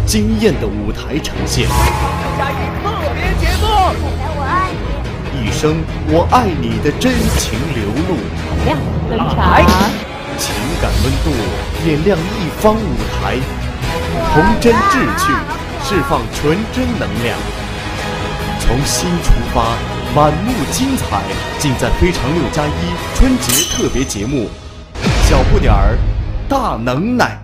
惊艳的舞台呈现。 6加1特别节目， 我爱你。 一生我爱你的真情流露， 亮登场， 情感温度点亮一方舞台，童真志趣，释放纯真能量。从心出发，满目精彩，尽在《非常6加1》春节特别节目，小不点儿大能耐。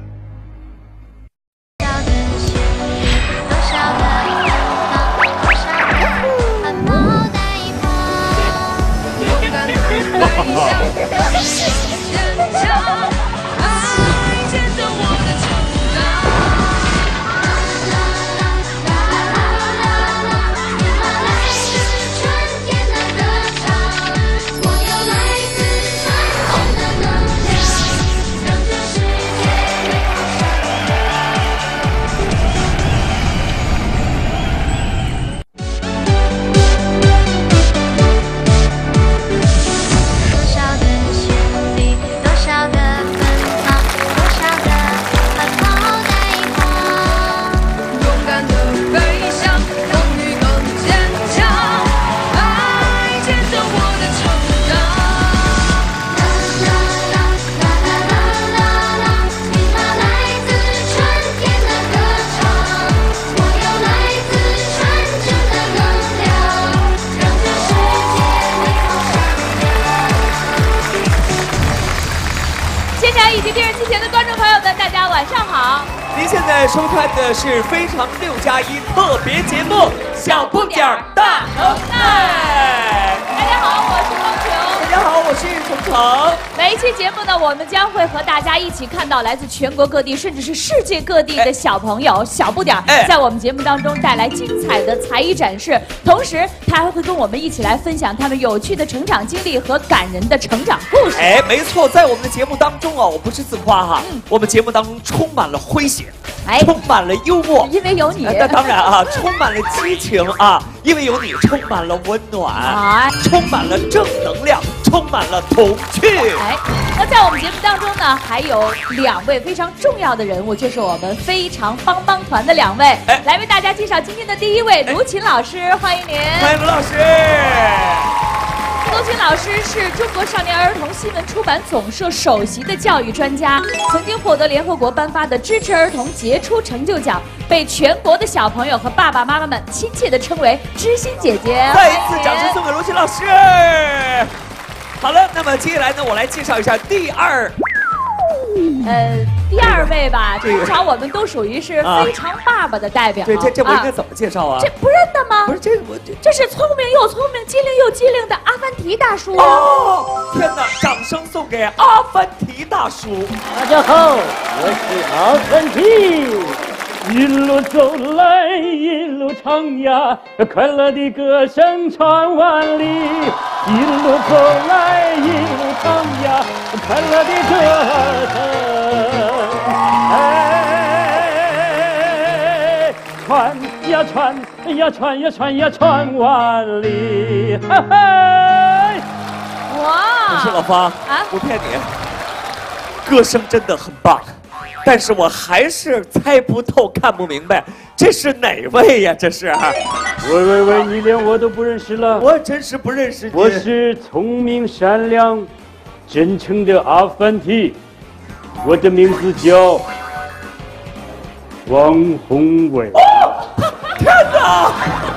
您现在收看的是《非常6加1》特别节目《小不点儿大能耐》。 大家好，我是方琼。 大家好，我是程程。 每一期节目呢，我们将会和大家一起看到来自全国各地，甚至是世界各地的小朋友、小不点儿，在我们节目当中带来精彩的才艺展示。同时，他还会跟我们一起来分享他们有趣的成长经历和感人的成长故事。 没错，在我们的节目当中啊，我不是自夸哈，我们节目当中充满了诙谐。充满了幽默， 因为有你。 那当然啊，充满了激情啊，因为有你，充满了温暖，充满了正能量，充满了童趣。 那在我们节目当中呢，还有2位非常重要的人物，就是我们非常帮帮团的2位。来为大家介绍今天的第1位，卢琴老师，欢迎您。 欢迎卢老师。 卢琴老师是中国少年儿童新闻出版总社首席的教育专家，曾经获得联合国颁发的支持儿童杰出成就奖，被全国的小朋友和爸爸妈妈们亲切地称为知心姐姐。 再一次掌声送给卢琴老师。好了，那么接下来呢，我来介绍一下第2 位吧，通常我们都属于是非常爸爸的代表。 对，这我应该怎么介绍啊？ 这不认得吗？ 不是这这是聪明又聪明、机灵又机灵的阿凡提大叔。 哦，天哪！掌声送给阿凡提大叔。 大家好，我是阿凡提。一路走来，一路唱呀，快乐的歌声传万里。一路走来，一路唱呀，快乐的歌声。传呀传呀传呀传呀传万里。嘿嘿。 哇！不是老方不骗你，歌声真的很棒。但是我还是猜不透、看不明白，这是哪位呀？这是？ 喂，你连我都不认识了？ 我真是不认识你。 我是聪明、善良、真诚的阿凡提，我的名字叫王宏伟。 天哪！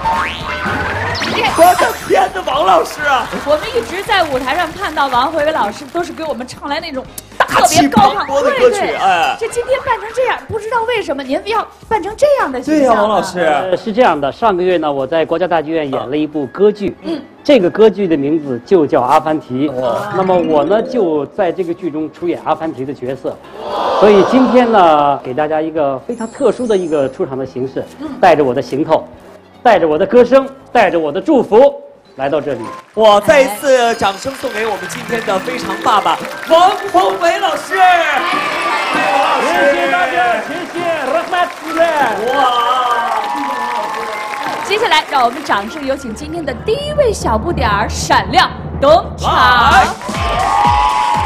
我的天哪，王老师啊！ 我们一直在舞台上看到王宏伟老师，都是给我们唱来那种大气磅礴的歌曲。 这今天办成这样，不知道为什么您要办成这样的形象？ 对呀，王老师。 是这样的，上个月呢，我在国家大剧院演了一部歌剧，这个歌剧的名字就叫《阿凡提》。那么我呢，就在这个剧中出演阿凡提的角色。所以今天呢，给大家一个非常特殊的一个出场的形式，带着我的行头，带着我的歌声，带着我的祝福，来到这里。 我再一次掌声送给我们今天的非常爸爸王宏伟老师。 谢谢大家，谢谢。 哇！ 接下来，让我们掌声有请今天的第1位小不点儿闪亮登场。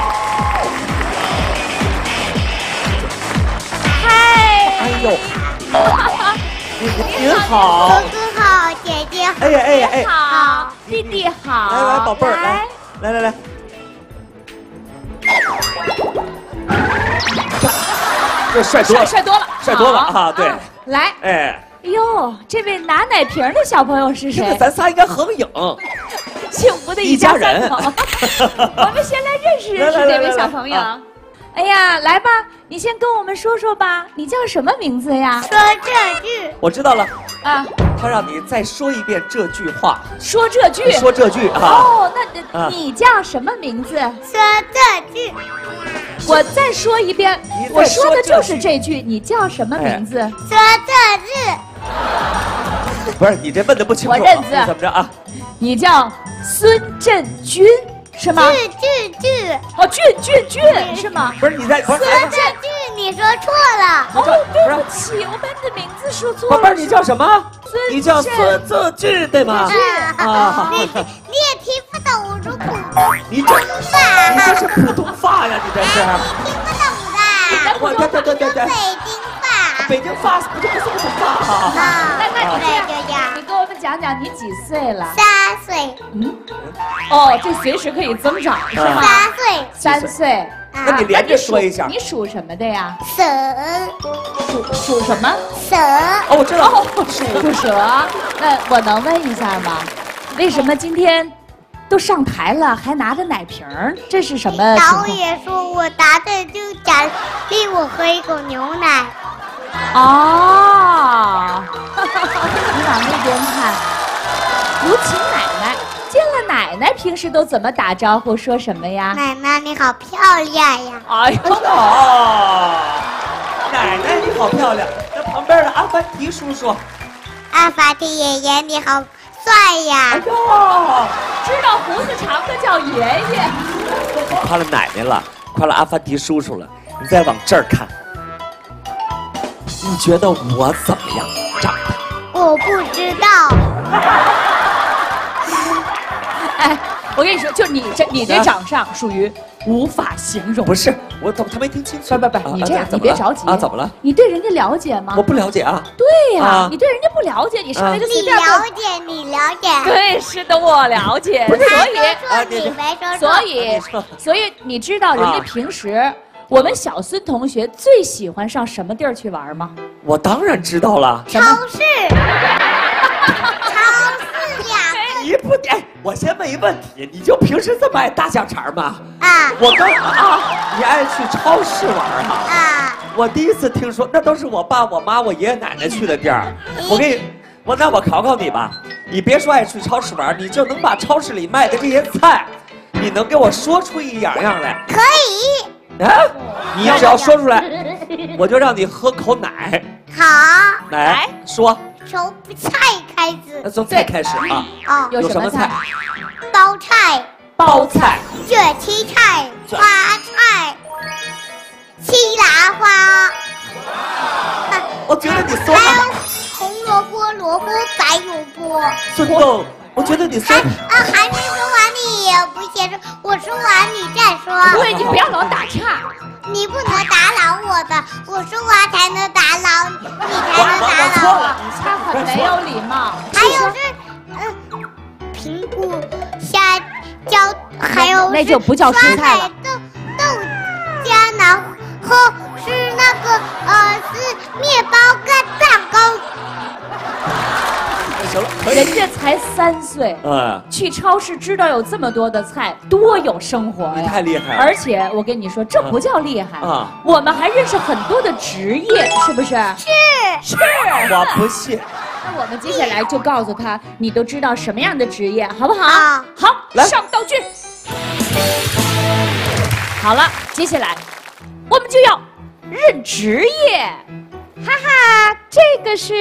哎呦！ 您好， 哥哥好，姐姐好， 你好，弟弟好， 来，宝贝儿，来，这帅多了啊！对， 来，哎呦，这位拿奶瓶的小朋友是谁？ 这个咱仨应该合影。 幸福的一家三口。我们先来认识认识这位小朋友。哎呀，来吧，你先跟我们说说吧，你叫什么名字呀？ 说这句。 我知道了啊， 他让你再说一遍这句话。 说这句啊。哦，那你叫什么名字？ 说这句。 我再说一遍，我说的就是这句，你叫什么名字？ 说这句。 不是你这问的不清楚。 我认字。 怎么着啊？ 你叫孙振军。是吗？ 句哦，俊是吗？ 不是你在说这句你说错了。 哦，对不起，我把你的名字说错了。 宝贝儿，你叫什么？你叫孙振俊对吗？ 啊，你也听不懂我说普通你这是普通话呀，你这是。 听不懂的。 我对。北京话不是普通话啊。 你跟我们讲讲你几岁了 ？3岁。 哦，这随时可以增长是吗？3岁。 那你连着说一下。 你属什么的呀？ 蛇。 属什么？ 蛇。 哦，我知道。 属蛇。那我能问一下吗？为什么今天都上台了还拿着奶瓶？这是什么情况？ 导演说我答对就奖励我喝一口牛奶。 哦，你往那边看，有请奶奶。见了奶奶，平时都怎么打招呼，说什么呀？ 奶奶你好漂亮呀！ 哎呦， 奶奶你好漂亮。那旁边的阿凡提叔叔， 阿凡提爷爷你好帅呀！ 哎呦， 知道胡子长的叫爷爷。 夸了奶奶了，夸了阿凡提叔叔了，你再往这儿看。你觉得我怎么样长得？ 我不知道。 哎，我跟你说，就你这长相属于无法形容。 不是，我怎么他没听清楚？ 不，你这样，你别着急啊！怎么了？ 你对人家了解吗？ 我不了解啊。 对呀，你对人家不了解，你上来就随便。 你了解。 对，是的，我了解。所以你知道人家平时。我们小孙同学最喜欢上什么地儿去玩吗？ 我当然知道了， 超市。 你不我先问一问题，你就平时这么爱大香肠吗？ 啊。 我刚你爱去超市玩啊？我第一次听说，那都是我爸、我妈、我爷爷奶奶去的地儿。那我考考你吧，你别说爱去超市玩，你就能把超市里卖的这些菜，你能给我说出一样样来？ 可以。 啊！你要是要说出来，我就让你喝口奶。 好， 来说。 从菜开始。 从菜开始啊。 哦， 有什么菜？ 包菜。卷青菜。花菜。西兰花。 我觉得你说。 还有红萝卜、白萝卜。 孙豆，我觉得你说。 还没说完你也不先说，我说完你再说。 对，你不要老打岔。 你不能打扰我的，我说完才能打扰你，才能打扰我。 他很没有礼貌。 还有是，苹果、虾椒，还有那就不叫蔬菜了。 豆浆，然后是那个是面包跟蛋糕。 人家才3岁，去超市知道有这么多的菜，多有生活呀！ 你太厉害了！ 而且我跟你说，这不叫厉害啊！我们还认识很多的职业，是不是？是。 我不信。 那我们接下来就告诉他，你都知道什么样的职业，好不好？好， 来上道具。好了，接下来我们就要认职业。哈哈，这个是。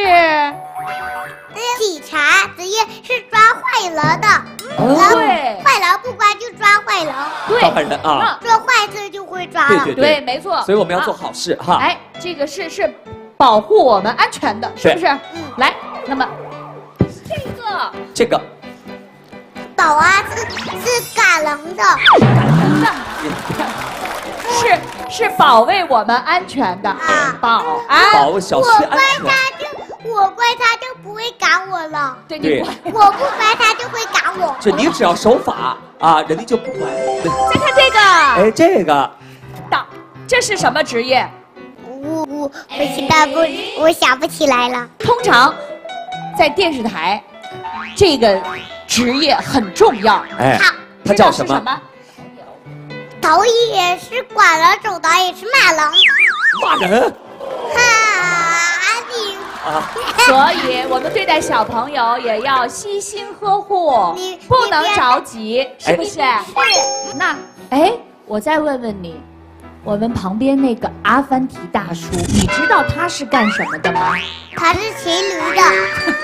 警察职业是抓坏人的， 对， 坏人不乖就抓坏人， 对， 抓坏人啊， 做坏事就会抓了， 对，没错。 所以我们要做好事哈。 哎，这个是保护我们安全的，是不是？来，那么这个保安是赶人的， 是是保卫我们安全的，保安， 保卫小区安全。 我乖他就不会赶我了。 对你乖， 我不乖他就会赶我。 就你只要守法啊，人家就不管。 再看这个， 哎，这个， 这是什么职业？ 我不知道，我想不起来了。 通常，在电视台，这个职业很重要。 哎，他叫什么？ 导演是管了，总导演是骂人。 骂人？ 所以我们对待小朋友也要悉心呵护，不能着急，是不是？是。那，哎，我再问问你，我们旁边那个阿凡提大叔，你知道他是干什么的吗？ 他是骑驴的。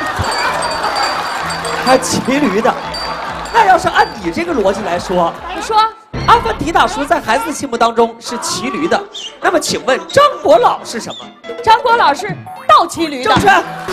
他骑驴的。那要是按你这个逻辑来说， 你说阿凡提大叔在孩子心目当中是骑驴的，那么请问张国老是什么？ 张国老是倒骑驴的。 正确。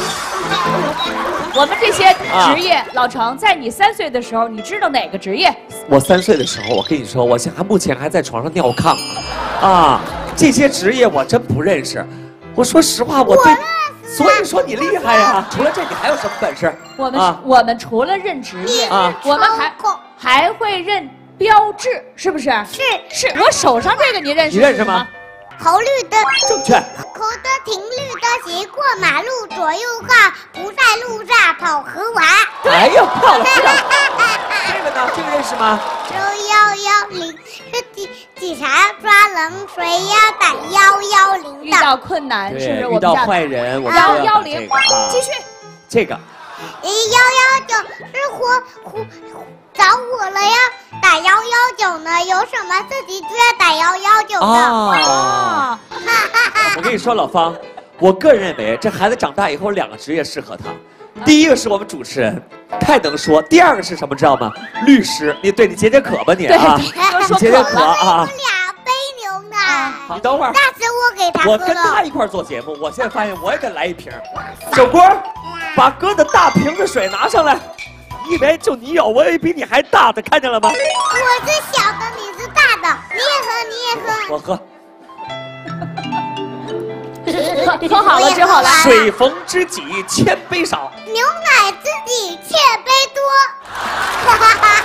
我们这些职业，老程，在你3岁的时候，你知道哪个职业？ 我3岁的时候，我跟你说，我现在目前还在床上尿炕，这些职业我真不认识。我说实话，我对，所以说你厉害呀。除了这，你还有什么本事？ 我们除了认职业我们还会认标志，是不是？是。我手上这个你认识？ 你认识吗？ 红绿灯， 正确。 红灯停绿灯行过马路，左右看，不在路上跑和玩。 哎呀，漂亮！这个呢？这个认识吗？ 收110是警察抓人，谁要打110的？ 遇到困难是不是？ 遇到坏人，我们 110。继续。 这个。 119是着火了呀，打119呢？有什么事情就要打119的。 我跟你说，老方，我个人认为这孩子长大以后2个职业适合他。第一个是我们主持人，太能说；第二个是什么，知道吗？律师。你解渴吧你啊！你解渴啊！ 2杯牛奶。 你等会儿。 那是我给他喝的。 我跟他一块做节目，我现在发现我也得来一瓶。小郭，把哥的大瓶子水拿上来。你以为就你有，我有比你还大的，看见了吗？ 我是小的，你是大的，你也喝。 我喝。 喝好了之后来。 水逢知己千杯少， 牛奶知己千杯多。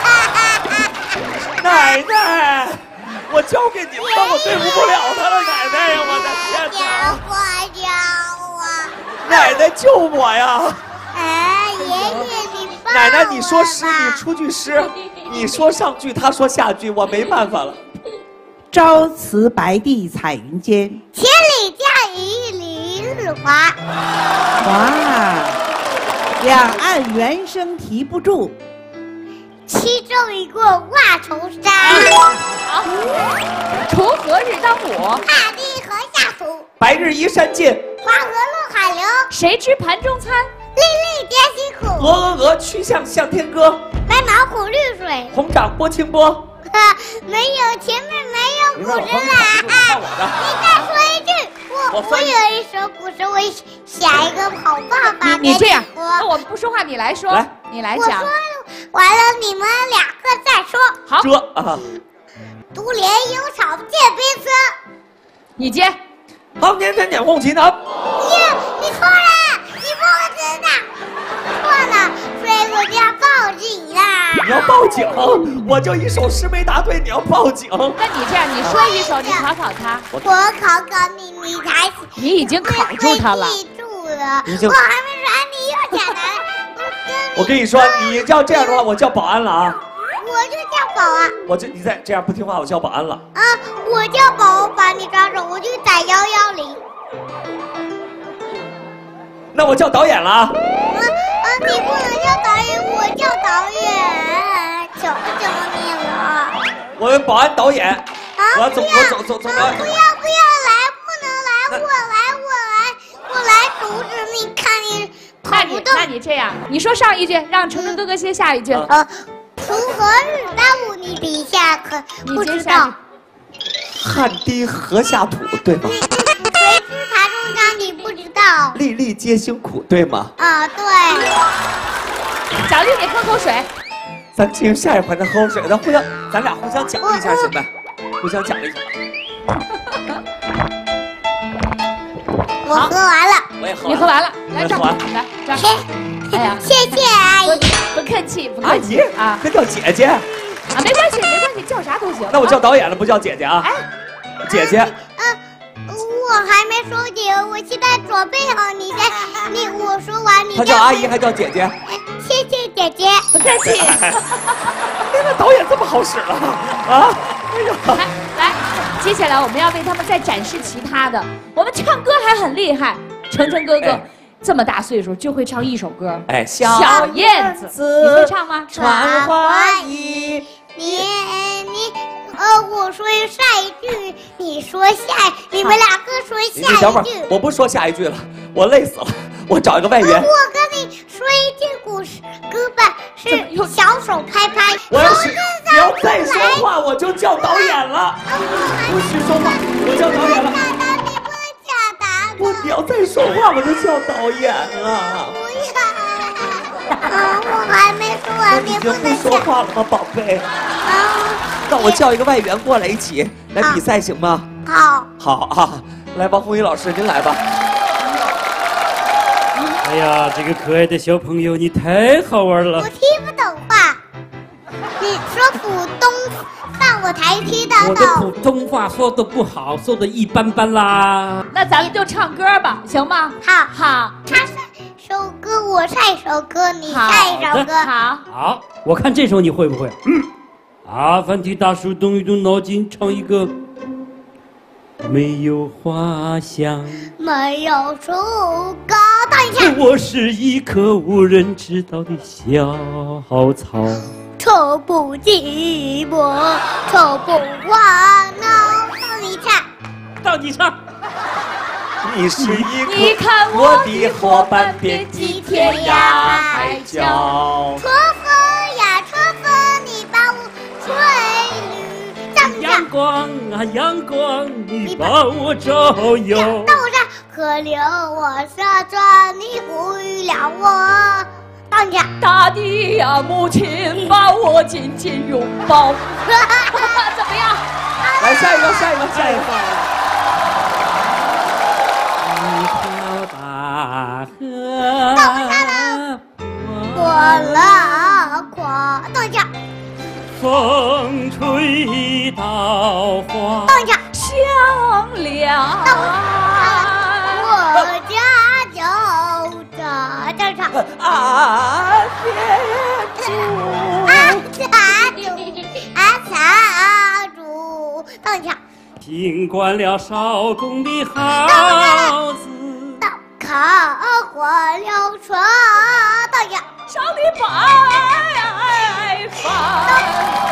奶奶，我交给你们吧，我对不了他了，奶奶呀，我的天哪！奶奶救我呀！ 爷爷你帮我。 奶奶，你说诗，你出句诗，你说上句，他说下句，我没办法了。 朝辞白帝彩云间， 千里嫁与李日华。 哇，两岸猿声啼不住， 七州一过万重山。 好，锄禾日当午， 大地禾下土， 白日依山尽， 黄河入海流。 谁知盘中餐？ 粒粒皆辛苦。 鹅曲项向天歌。 白毛浮绿水， 红掌拨清波。 没有前面没有古人来。你再说一句，我有一首古诗，我想一个好办法。 你这样，那我不说话，你来说，你来讲。我说完了，你们2个再说。 好。 独怜幽草涧边春。 你接。 好，年年点红旗堂。 你错了，你不知道。错了，所以我就要报警啦。 你要报警？我就一首诗没答对，你要报警？ 那你这样，你说一首，你考考他。 我考你，你才。 你已经考住他了。 记住了，我还没说，你又讲来了。 我跟你说，你要这样的话，我叫保安了啊。 我就叫保安。 你再这样不听话，我叫保安了。 我叫保安把你抓走，我就打110。 那我叫导演了啊。 你不能叫导演，我叫导演，求求你了。 我们保安导演。我走。不要来，不能来，我来阻止你，看你跑不动。 那你这样，你说上一句，让程程哥哥先下一句。 锄禾日当午，你底下可不知道。 汗滴禾下土，对吗？ 谁知盘中餐，你不知道。 粒粒皆辛苦，对吗？ 对。 奖励你喝口水。 咱进入下一环的喝口水，咱俩互相奖励一下行呗？互相奖励一下。 我喝完了。 我也喝。 你喝完了，来这儿，来这儿。哎呀， 谢谢阿姨。 不客气，不客气。 阿姨啊，这叫姐姐。啊， 没关系，没关系，叫啥都行。 那我叫导演了，不叫姐姐啊？哎，姐姐。 我还没说姐，我现在准备好。我说完你。 她叫阿姨还叫姐姐？ 谢谢姐姐， 不客气。 现在导演这么好使了啊！哎呀， 来，接下来我们要为他们再展示其他的。我们唱歌还很厉害，程程哥哥。这么大岁数就会唱一首歌， 哎， 小燕子，你会唱吗？ 传花衣，我说下一句，你说你们两个说下一句。 你等会儿，我不说下一句了，我累死了，我找一个外援。 我跟你说一句故事，歌本是小手拍拍。 你要再说话，我就叫导演了。不许说话，我叫导演了。你要再说话，我就叫导演了。 不要，我还没说完， 你就不说话了吗，宝贝？那我叫一个外援过来一起来比赛，行吗？ 好。 好啊，来，王宏宇老师，您来吧。 哎呀，这个可爱的小朋友，你太好玩了。 我听不懂话，你说普通话我才听得懂。 我的普通话说的不好，说的一般般啦。 那咱们就唱歌吧，行吗？ 好。他唱首歌，我唱一首歌，你唱一首歌。 好，我看这首你会不会？阿凡提大叔动一动脑筋，唱一个。没有花香， 没有树高，等一下。 我是一棵无人知道的小草， 愁不寂寞，愁不烦恼。 到你唱。 你是一个你看我的伙伴，遍及天涯海角。 春风呀春风，你把我吹绿。 阳光啊阳光，你把我照耀。 那我唱河流我下转，你哺育了我。当家大地呀母亲，把我紧紧拥抱。怎么样？ 来下一个。 一条大河过了过，等一下。 风吹稻花香凉。 我家就这唱阿祖，等一下。 听惯了少公的好字， 看过了船，等一下。 烧的白饭。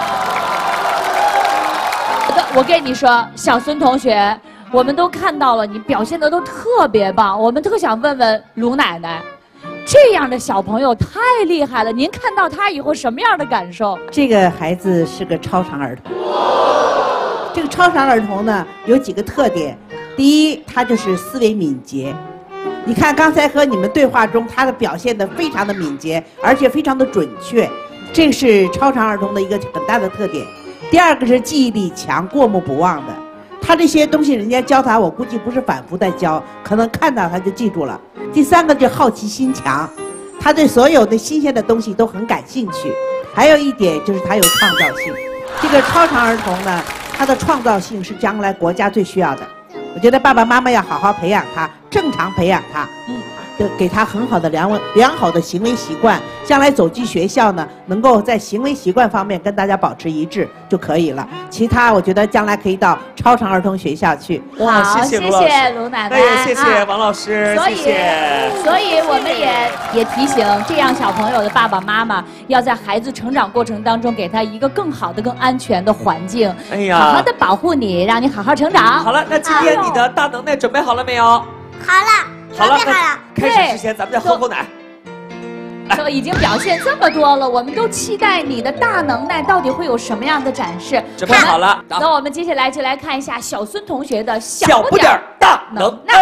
我跟你说，小孙同学，我们都看到了，你表现的都特别棒。我们特想问问卢奶奶，这样的小朋友太厉害了，您看到他以后什么样的感受？ 这个孩子是个超常儿童。这个超常儿童呢，有几个特点。第一，他就是思维敏捷。你看刚才和你们对话中，他的表现得非常的敏捷，而且非常的准确，这是超常儿童的一个很大的特点。第二个是记忆力强，过目不忘的。他这些东西人家教他，我估计不是反复在教，可能看到他就记住了。第三个就好奇心强，他对所有的新鲜的东西都很感兴趣。还有一点就是他有创造性。这个超常儿童呢，他的创造性是将来国家最需要的。我觉得爸爸妈妈要好好培养他，正常培养他，给他很好的良好的行为习惯，将来走进学校呢，能够在行为习惯方面跟大家保持一致就可以了。其他我觉得将来可以到超常儿童学校去。 哇，谢谢卢奶奶， 那也谢谢王老师， 所以我们也提醒这样小朋友的爸爸妈妈，要在孩子成长过程当中给他一个更好的、更安全的环境， 哎呀， 好好的保护你，让你好好成长。 好了，那今天你的大能耐准备好了没有？ 好了。 好了，开始之前咱们再喝口奶。 都已经表现这么多了，我们都期待你的大能耐到底会有什么样的展示。 准备好了， 那我们接下来就来看一下小孙同学的小不点大能耐。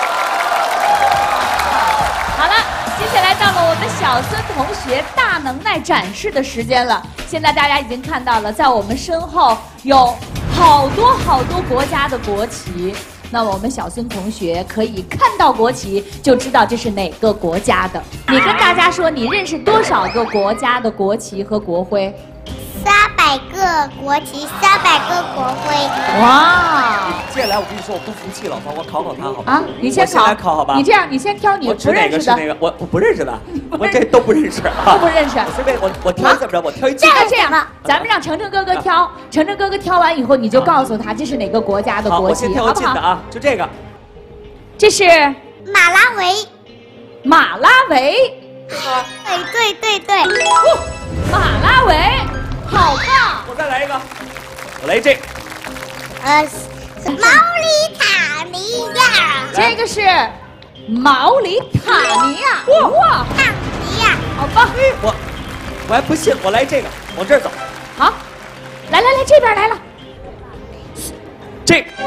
好了，接下来到了我们小孙同学大能耐赛展示的时间了。现在大家已经看到了，在我们身后有好多国家的国旗。那我们小孙同学可以看到国旗就知道这是哪个国家的。你跟大家说，你认识多少个国家的国旗和国徽 ？300个国旗，300个国徽。 哇！ 接下来我跟你说，我不服气了，我考他好吧？ 啊，你先考， 我先来考好吧？ 你这样，你先挑你不认识的。 我不认识的，我这都不认识啊， 都不认识。 我随便我挑怎么着？我挑一句。 这样，咱们让程程哥哥挑，程程哥哥挑完以后，你就告诉他这是哪个国家的国旗，好不好？ 啊，就这个。 这是马拉维。 马拉维。 对。 马拉维。好棒！ 我再来一个，我来这。 毛里塔尼亚。 这个是毛里塔尼亚。哇， 塔尼亚， 好棒！ 我还不信，我来这个，往这儿走。 好，来，这边来了。 这个。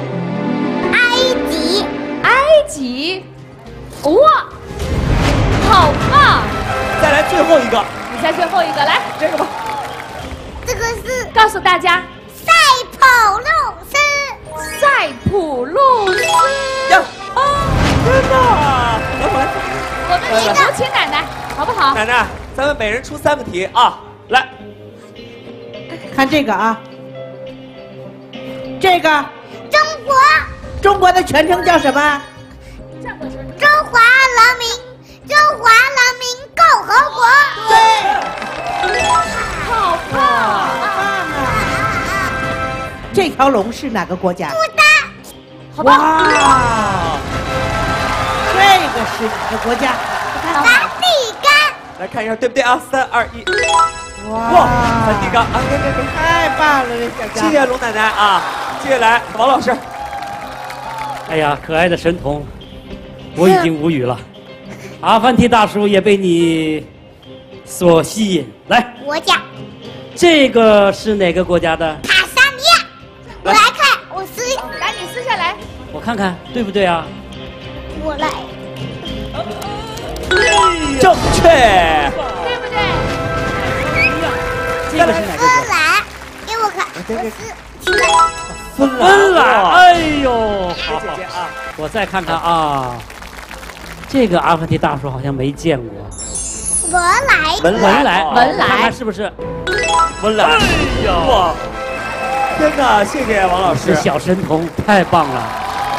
埃及。哇，好棒！ 再来最后一个。 你再最后一个，来这个吧。 这个是告诉大家， 塞浦路斯呀！啊，真的！来， 我们请有请奶奶，好不好？ 奶奶，咱们每人出3个题啊！来， 看这个啊，这个中国的全称叫什么？ 中华人民共和国。 对， 好棒啊！这条龙是哪个国家？ 不丹。 好棒！ 哇，这个是哪个国家？ 梵蒂冈。 来看一下对不对啊？3、2、1。 哇， 梵蒂冈啊， 太棒了，这小家。 谢谢龙奶奶啊！接下来王老师。 哎呀，可爱的神童，我已经无语了。阿凡提大叔也被你所吸引。来， 国家。 这个是哪个国家的？ 塔萨尼亚。我来看，我撕。 来，你撕下来。 我看看对不对啊？ 我来。 正确。 对不对？ 这个是哪个国家？ 芬兰。给我看。 芬兰。哎呦，好姐姐啊！ 我再看看啊，这个阿凡提大叔好像没见过。 文莱，看看是不是？ 文莱。哎呀！哇！真的，谢谢王老师。 小神童太棒了。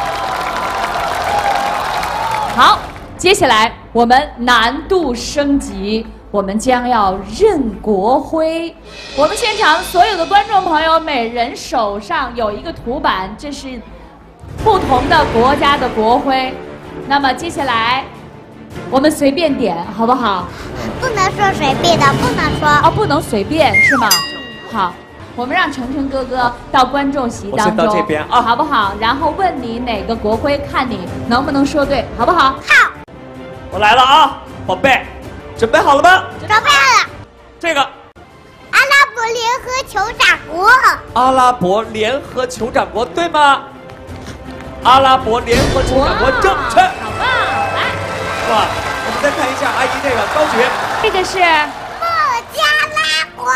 好，接下来我们难度升级，我们将要认国徽。我们现场所有的观众朋友，每人手上有一个图板，这是不同的国家的国徽。那么接下来我们随便点，好不好？ 不能说随便的，不能说。 哦，不能随便是吗？好，我们让程程哥哥到观众席当中， 我先到这边啊， 好不好？然后问你哪个国徽，看你能不能说对，好不好？ 好。 我来了啊，宝贝，准备好了吗？ 准备好了。 这个。 阿拉伯联合酋长国。 阿拉伯联合酋长国对吗？阿拉伯联合酋长国正确。 好棒，来。 哇，我们再看一下阿姨这个高举。 这个是孟加拉国。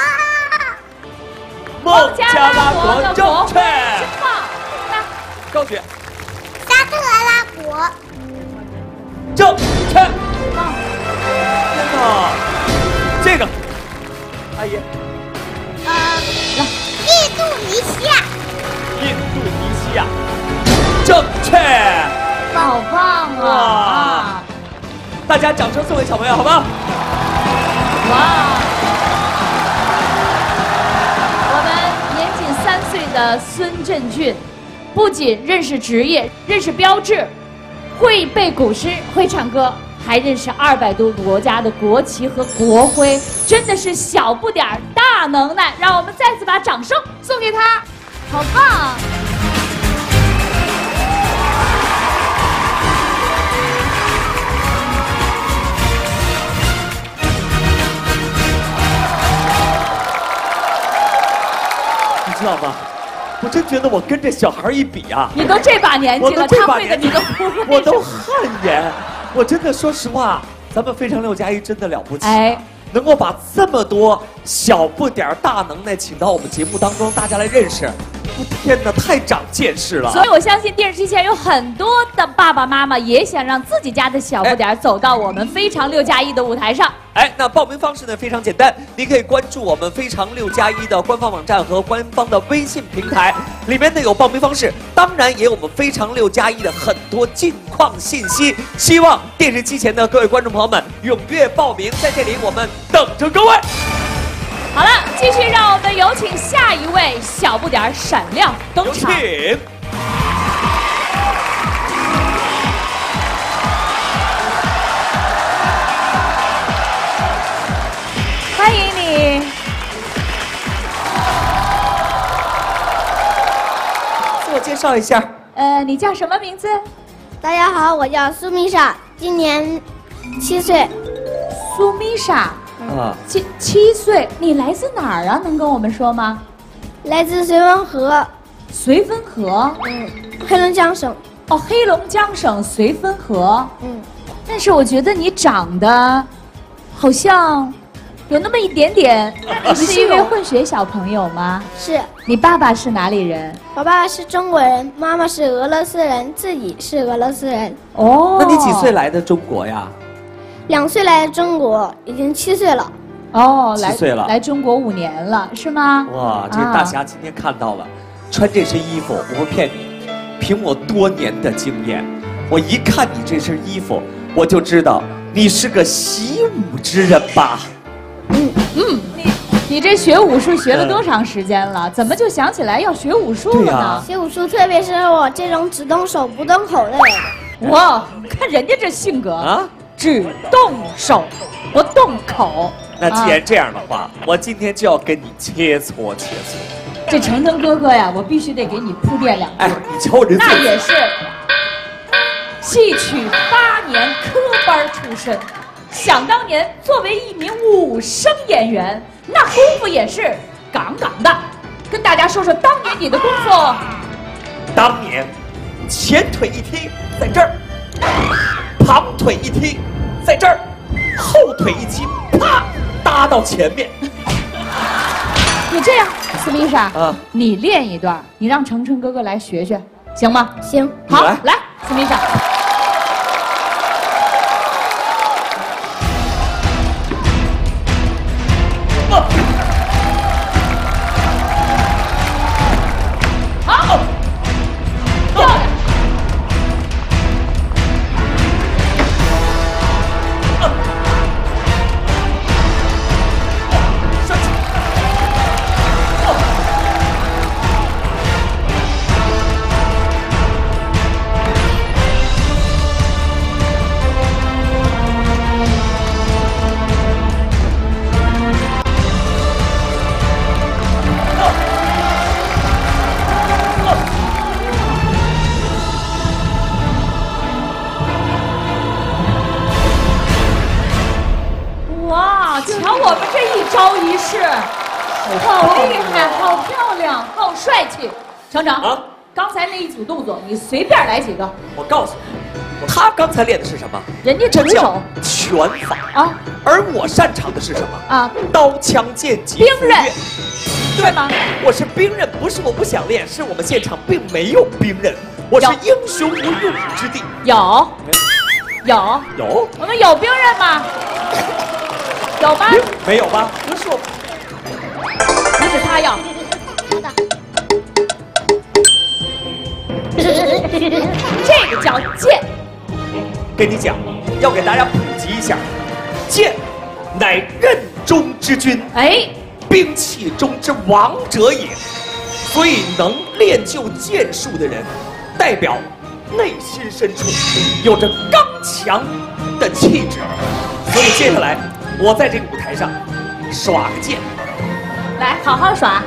孟加拉国正确。高举。 沙特阿拉伯。 正确。天哪，这个，阿姨。 印度尼西亚。 印度尼西亚。正确。 好棒啊！ 大家掌声送给小朋友，好不好？ 哇！我们年仅3岁的孙振俊，不仅认识职业，认识标志，会背古诗，会唱歌，还认识200多个国家的国旗和国徽，真的是小不点儿大能耐。让我们再次把掌声送给他，好棒！ 知道吗？我真觉得我跟这小孩一比啊， 你都这把年纪了，他会的你都不会， 我都汗颜。我真的说实话，咱们非常6+1真的了不起。 哎， 能够把这么多小不点儿大能耐请到我们节目当中，大家来认识。我天哪，太长见识了！ 所以我相信电视机前有很多的爸爸妈妈也想让自己家的小不点儿走到我们非常6+1的舞台上。 那报名方式呢非常简单，你可以关注我们非常6+1的官方网站和官方的微信平台，里面呢有报名方式，当然也有我们非常6+1的很多近况信息。希望电视机前的各位观众朋友们踊跃报名，在这里我们等着各位。 好了，继续让我们有请下一位小不点儿闪亮登场。欢迎你。 自我介绍一下。 你叫什么名字？ 大家好，我叫苏米莎，今年7岁。 苏米莎。7岁，你来自哪儿啊？能跟我们说吗？ 来自绥芬河。 绥芬河？ 黑龙江省。 哦，黑龙江省绥芬河。但是我觉得你长得好像有那么一点点。你是一位混血小朋友吗？ 是。 你爸爸是哪里人？ 我爸爸是中国人，妈妈是俄罗斯人，自己是俄罗斯人。 哦，那你几岁来的中国呀 ？2岁来中国，已经7岁了。 哦 ，7岁了， 来中国5年了，是吗？ 哇，这个大侠今天看到了，穿这身衣服，我不骗你，凭我多年的经验，我一看你这身衣服，我就知道你是个习武之人吧？ 你这学武术学了多长时间了？怎么就想起来要学武术了呢？ 学武术，特别是我这种只动手不动口的人。 哇，看人家这性格啊！只动手不动口。 那既然这样的话，我今天就要跟你切磋切磋。 这程程哥哥呀，我必须得给你铺垫2句。 你瞧我这那也是戏曲8年科班出身，想当年作为一名武生演员，那功夫也是杠杠的。跟大家说说当年你的功夫。 当年前腿一踢在这儿，旁腿一踢在这儿，后腿一踢，啪，搭到前面。 你这样，斯密莎你练一段，你让程程哥哥来学学，行吗？ 行。 好，来，斯密莎。好，漂亮。瞧我们这一招一式，好厉害，好漂亮，好帅气。程程，刚才那一组动作，你随便来几个。 我告诉你，他刚才练的是什么？ 人家徒手拳法啊，而我擅长的是什么啊？刀枪剑戟。 兵刃，对吗？ 我是兵刃，不是我不想练，是我们现场并没有兵刃。我是英雄无用武之地。 有，我们有兵刃吗？有吗？ 没有吧？不是我， 不是他要。这个叫剑。 跟你讲，要给大家普及一下，剑乃刃中之君，兵器中之王者也。所以能练就剑术的人，代表内心深处有着刚强的气质。所以接下来。我在这个舞台上耍个剑， 来好好耍。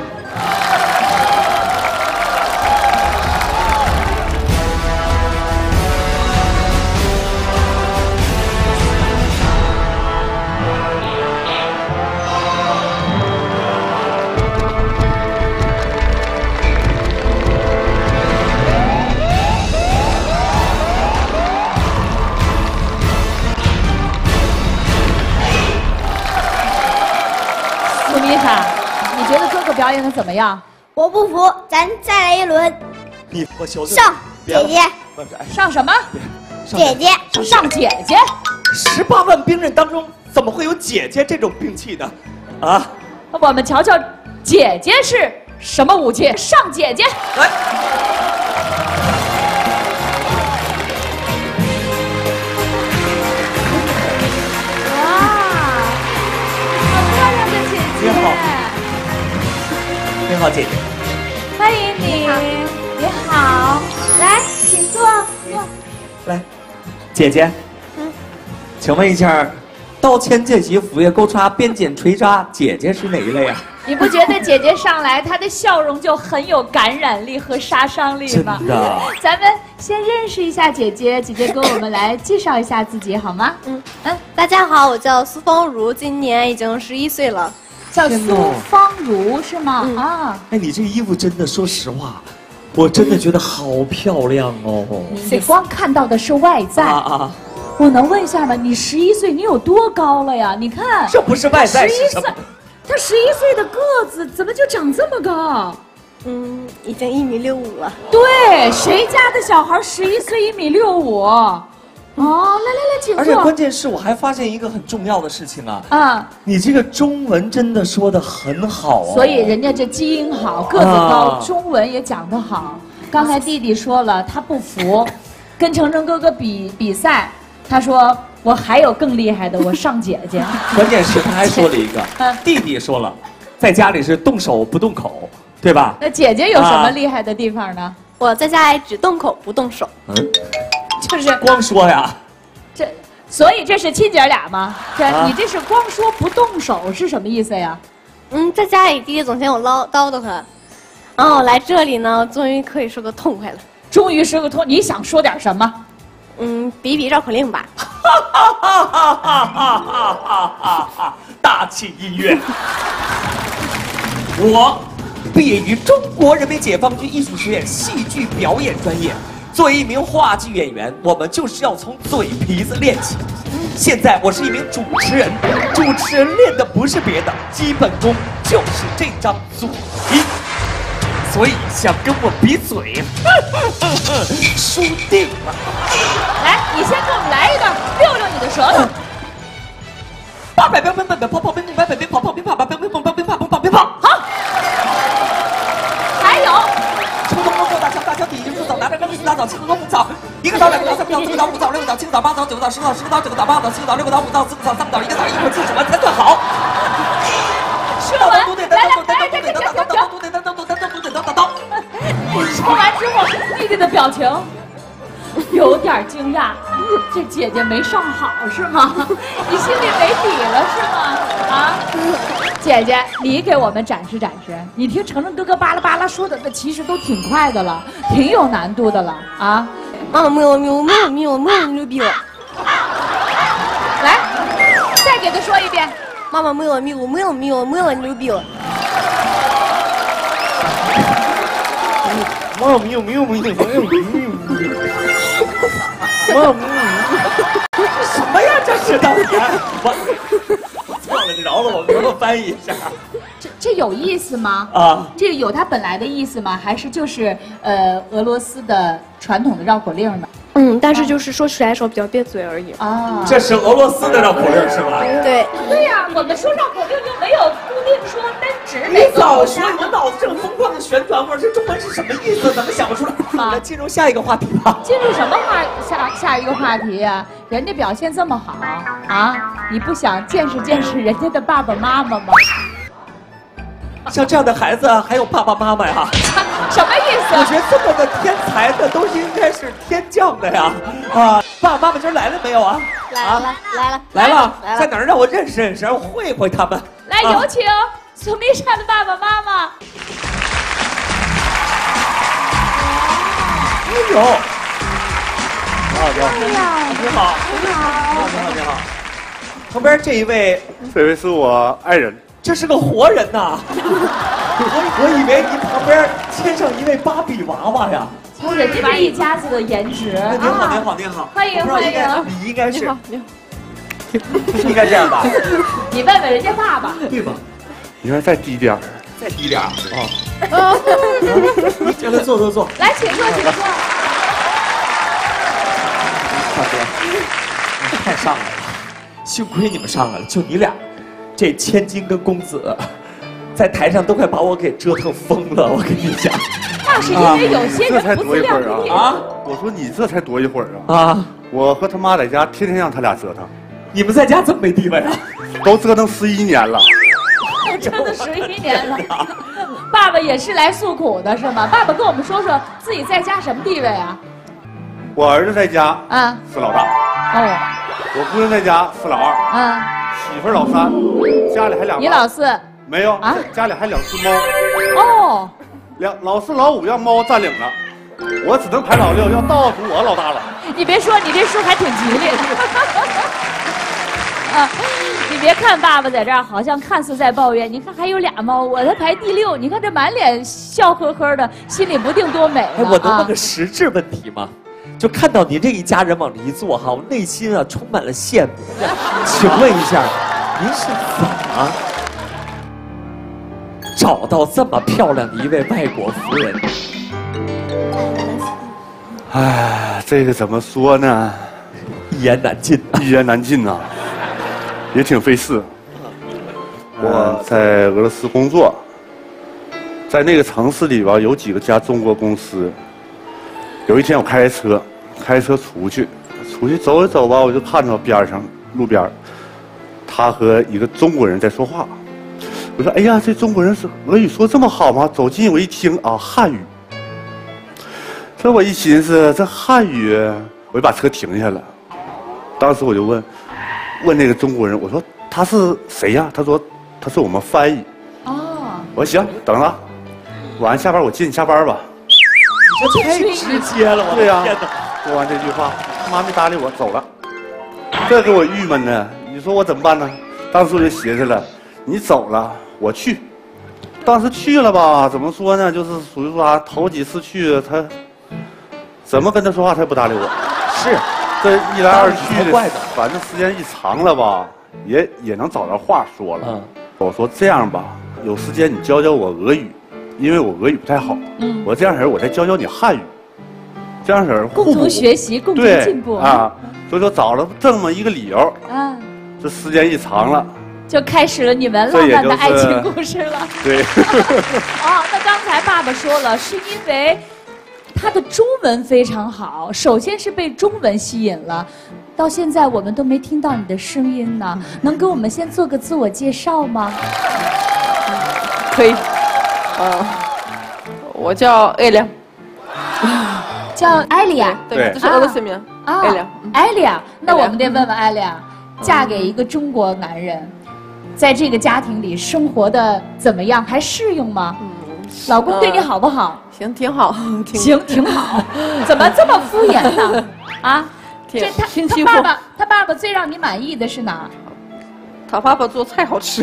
表演的怎么样？ 我不服，咱再来一轮。 我求求上姐姐， 上什么？ 姐姐， 上姐姐。 18万兵刃当中怎么会有姐姐这种兵器呢？啊！ 我们瞧瞧，姐姐是什么武器？上姐姐来。你好，姐姐。 欢迎你。你好，来，请坐。 来，姐姐。请问一下，刀签剑戟斧钺钩叉鞭锏锤扎，姐姐是哪一类啊？ 你不觉得姐姐上来她的笑容就很有感染力和杀伤力吗？ 真的。 咱们先认识一下姐姐，姐姐跟我们来介绍一下自己好吗？ 大家好，我叫苏芳如，今年已经11岁了。 叫苏芳如是吗？啊， 哎，你这个衣服真的，说实话，我真的觉得好漂亮哦。 你光看到的是外在啊。我能问一下吗？你11岁，你有多高了呀？你看， 这不是外在是什么？ 他11岁的个子怎么就长这么高？ 已经1.65米了。 对，谁家的小孩11岁1.65米？哦，来，请坐。 而且关键是我还发现一个很重要的事情啊！ 你这个中文真的说得很好哦。 所以人家这基因好，个子高，中文也讲得好。刚才弟弟说了，他不服，跟程程哥哥比赛，他说我还有更厉害的，我上姐姐。 关键是他还说了一个，弟弟说了，在家里是动手不动口，对吧？ 那姐姐有什么厉害的地方呢？ 我在家里只动口不动手。 就是光说呀， 所以这是亲姐俩吗？你这是光说不动手是什么意思呀？ 在家里弟弟总嫌我唠叨他，来这里呢，终于可以说个痛快了。 终于说个痛，你想说点什么？ 比绕口令吧。 大气音乐。我毕业于中国人民解放军艺术学院戏剧表演专业。作为一名话剧演员，我们就是要从嘴皮子练起。现在我是一名主持人，主持人练的不是别的，基本功就是这张嘴。所以想跟我比嘴，输定了。 来，你先给我们来一段，溜溜你的舌头。 800标奔奔奔跑跑奔奔奔奔跑跑奔跑奔奔奔奔奔跑奔跑奔跑。 好，还有。 冲锋过大桥，大桥底下不走，拿着钢丝打枣，青河不草，一个枣两个枣三个枣四个枣五枣六个枣七个枣八个枣九个枣十个枣十个枣九个枣八个枣七个枣六个枣五枣四个枣三个枣一个枣，一会儿记什么才算好？ 说完，来，说完之后，弟弟的表情有点惊讶，这姐姐没上好是吗？你心里没底了是吗？啊，姐姐，你给我们展示展示。你听程程哥哥巴拉巴拉说的，那其实都挺快的了，挺有难度的了啊。 喵，牛逼了！ 来，再给他说一遍。 妈妈喵，牛逼了！ 什么呀？这是导演，我错了，你饶了我，给我翻译一下。 这有意思吗？这有它本来的意思吗？还是就是俄罗斯的传统的绕口令呢？ 但是就是说起来的时候比较别嘴而已。 这是俄罗斯的绕口令是吧？ 对呀，我们说绕口令又没有固定说单指。 你早说，我脑子正疯狂的旋转，我说这中文是什么意思？怎么想不出来？来进入下一个话题吧。 进入什么下一个话题呀？人家表现这么好啊，你不想见识见识人家的爸爸妈妈吗？ 像这样的孩子还有爸爸妈妈呀？ 什么意思？ 我觉得这么的天才的都应该是天降的呀！爸爸妈妈今儿来了没有啊？来了，在哪儿？让我认识认识，我会会他们。 来，有请苏米莎的爸爸妈妈。 哎呦！你好。旁边这一位是我爱人。 这是个活人呐！我以为您旁边牵上一位芭比娃娃呀。 人家这一家子的颜值。 您好， 欢迎。 你应该是，是应该这样吧？ 你问问人家爸爸， 对吧？ 你要再低点儿。 再低点啊！叫他坐。 来，请坐。 大哥，太上来了，幸亏你们上来了，就你俩，这千金跟公子，在台上都快把我给折腾疯了。我跟你讲， 那是因为有些人不自量力啊！我说你这才多一会儿啊！我和他妈在家天天让他俩折腾。 你们在家这么没地位啊？ 都折腾11年了。 真的11年了。爸爸也是来诉苦的是吗？爸爸跟我们说说自己在家什么地位啊？ 我儿子在家是老大，我姑娘在家是老二，媳妇老三，家里还2。 你老四？ 没有啊，家里还2只猫。老4老5让猫占领了，我只能排老6，要倒数我老大了。 你别说，你这数还挺吉利的。你别看爸爸在这儿好像看似在抱怨，你看还有2猫，我才排第6，你看这满脸笑呵呵的，心里不定多美。 我能问个实质问题吗？就看到您这一家人往这一坐哈，我内心充满了羡慕。请问一下，您是怎么找到这么漂亮的一位外国夫人？ 哎，这个怎么说呢？ 一言难尽， 一言难尽呐，也挺费事。我在俄罗斯工作，在那个城市里边有几家中国公司。有一天我开车出去走一走吧，我就看到边上路边，他和一个中国人在说话。我说：“哎呀，这中国人是俄语说这么好吗？”走近我一听啊，汉语。这我一寻思，这汉语，我就把车停下了。当时我就问那个中国人，我说他是谁呀？他说他是我们翻译。我说行，等着，晚上下班我接你下班吧。 这太直接了， 对呀。说完这句话，他妈没搭理我，走了。这给我郁闷的，你说我怎么办呢？当时我就寻思了，你走了，我去。当时去了吧，怎么说呢？就是属于说头几次去，他怎么跟他说话，他也不搭理我。 是， 这一来二去的，反正时间一长了吧，也能找着话说了。我说这样吧，有时间你教教我俄语。因为我俄语不太好，我这样式儿我再教教你汉语，这样式儿共同学习，共同进步啊。所以说找了这么一个理由这时间一长了， 就开始了你们浪漫的爱情故事了。 对。 那刚才爸爸说了，是因为他的中文非常好，首先是被中文吸引了。到现在我们都没听到你的声音呢，能给我们先做个自我介绍吗？ 可以。我叫艾亮， 叫艾丽亚， 对，这是俄罗斯名。艾亮， 艾丽亚，那我们得问问艾丽亚，嫁给一个中国男人，在这个家庭里生活的怎么样？还适应吗？老公对你好不好？ 行，挺好。 行，挺好。怎么这么敷衍呢？这他爸爸最让你满意的是哪？ 他爸爸做菜好吃，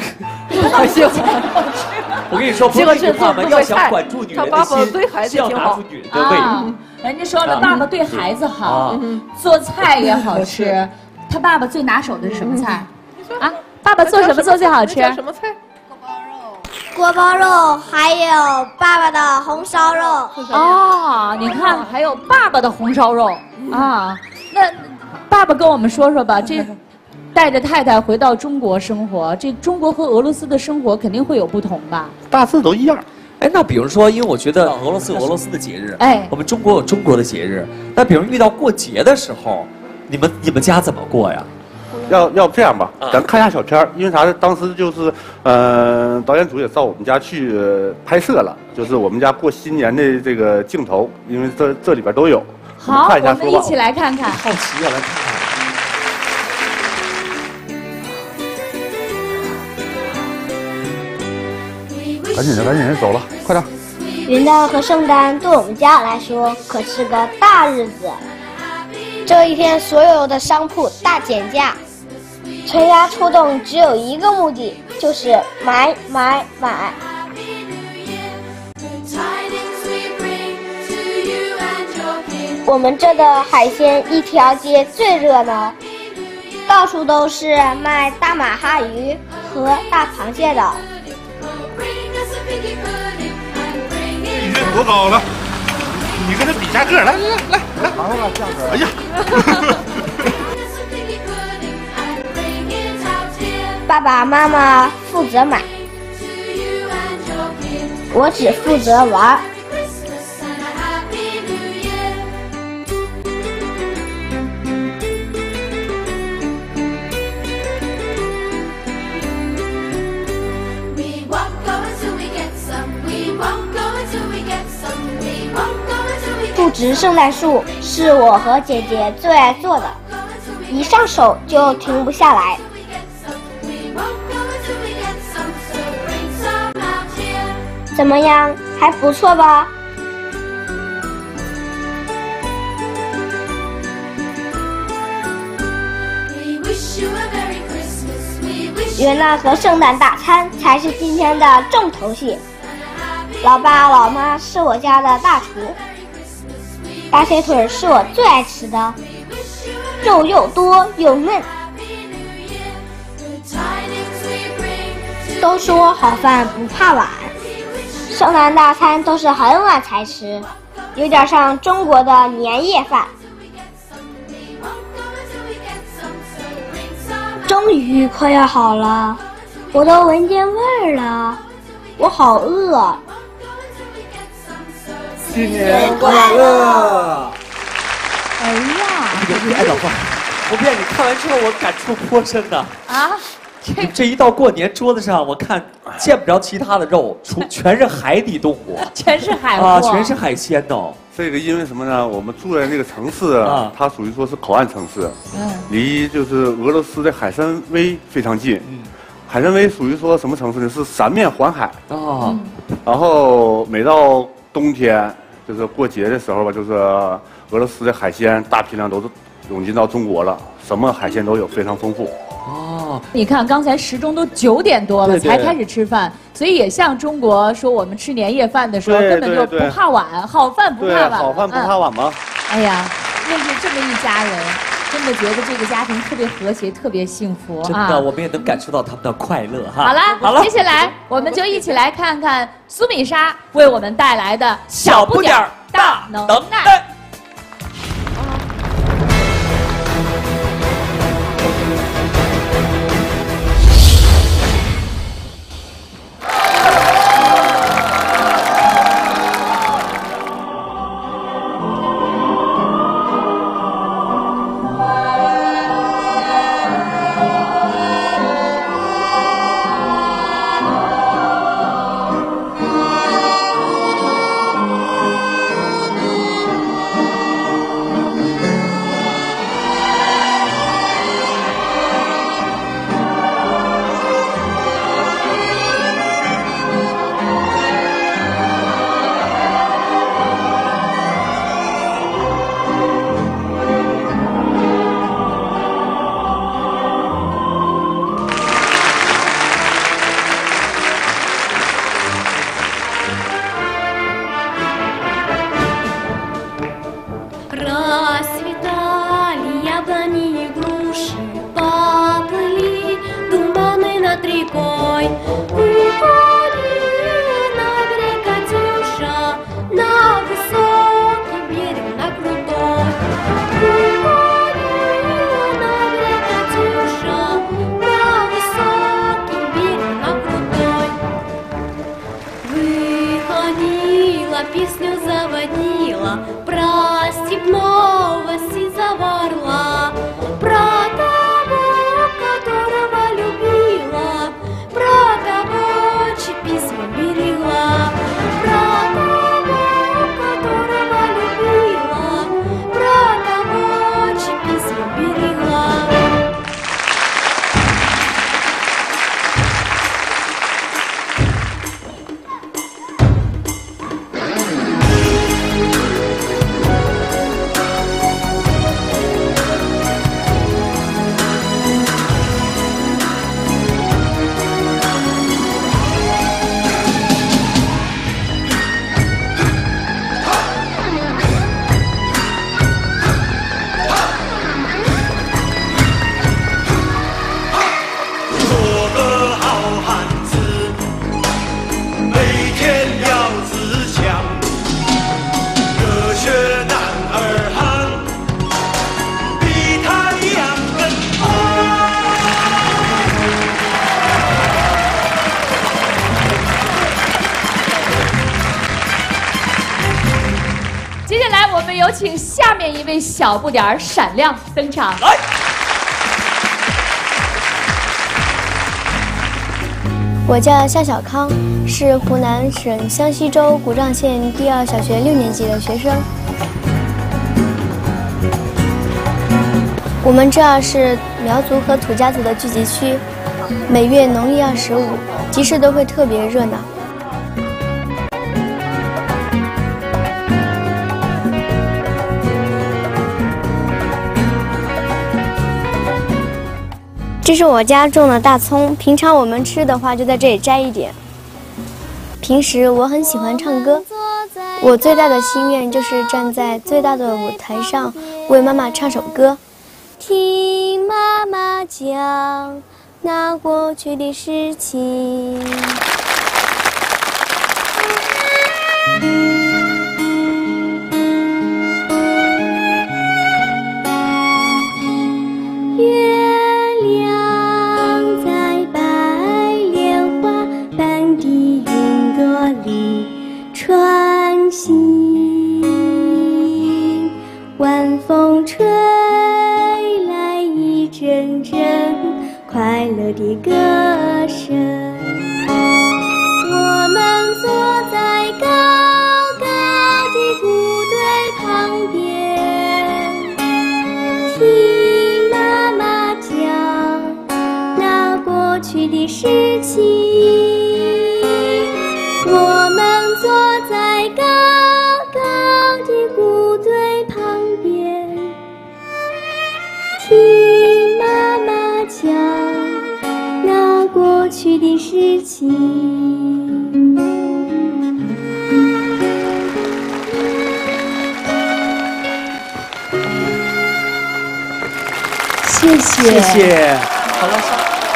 我跟你说，这句话嘛，要想管住女人的心，是要拿出女人的胃。 人家说了，爸爸对孩子好，做菜也好吃。他爸爸最拿手的是什么菜？爸爸做什么做最好吃？ 什么菜？ 锅包肉，还有爸爸的红烧肉。 你看，还有爸爸的红烧肉啊。那爸爸跟我们说说吧，这。带着太太回到中国生活，这中国和俄罗斯的生活肯定会有不同吧？ 大致都一样。 那比如说，因为我觉得俄罗斯有俄罗斯的节日，我们中国有中国的节日。那比如遇到过节的时候，你们家怎么过呀？ 要不这样吧，咱看一下小片儿，因为啥呢？当时就是，导演组也到我们家去拍摄了，就是我们家过新年的这个镜头，因为这里边都有。 好，我们一起来看看。 好奇要来看看。 赶紧的，走了，快点！ 元旦和圣诞对我们家来说可是个大日子。这一天，所有的商铺大减价，全家出动只有一个目的，就是买。我们这的海鲜一条街最热闹，到处都是卖大马哈鱼和大螃蟹的。 多高了？你跟他比下个，来，尝尝吧，酱汁。哎呀， 爸爸妈妈负责买，我只负责玩。布置圣诞树是我和姐姐最爱做的，一上手就停不下来。怎么样，还不错吧？元旦和圣诞大餐才是今天的重头戏。老爸老妈是我家的大厨，大腿腿是我最爱吃的，肉又多又嫩。都说好饭不怕晚，圣诞大餐都是很晚才吃，有点像中国的年夜饭。终于快要好了，我都闻见味儿了，我好饿。 新年快乐！ 哎呀， 哎，老婆，我骗你，看完之后我感触颇深呐。 啊， 这一到过年桌子上，我看见不着其他的肉，全是海底动物， 全是海货啊，全是海鲜哦。 这个因为什么呢？我们住在那个城市啊，它属于说是口岸城市，离就是俄罗斯的海参崴非常近。海参崴属于说什么城市呢？是三面环海啊。然后每到冬天，就是过节的时候吧，就是俄罗斯的海鲜大批量都是涌进到中国了，什么海鲜都有，非常丰富。 哦，你看刚才时钟都9点多了才开始吃饭，所以也像中国说我们吃年夜饭的时候根本就不怕晚，好饭不怕晚， 好饭不怕晚吗？ 哎呀，认识这么一家人，真的觉得这个家庭特别和谐，特别幸福啊！ 真的，我们也能感受到他们的快乐哈。 好了，接下来我们就一起来看看苏米莎为我们带来的小不点儿大能耐。 Песню заводила, про степного сизого про того, которого любила, про того, чьи письма берегла, про того, которого любила, про того, чьи письма берегла. 接下来我们有请下面一位小不点儿闪亮登场。 来， 我叫夏小康，是湖南省湘西州古丈县第2小学6年级的学生。我们这儿是苗族和土家族的聚集区，每月农历25，集市都会特别热闹。这是我家种的大葱，平常我们吃的话就在这里摘一点。平时我很喜欢唱歌，我最大的心愿就是站在最大的舞台上为妈妈唱首歌。听妈妈讲那过去的事情。穿行，晚风吹来一阵阵快乐的歌声。我们坐在高高的谷堆旁边，听妈妈讲那过去的事情。我们坐在高高的谷堆旁边，听妈妈讲那过去的事情。 谢谢， 谢谢。好了，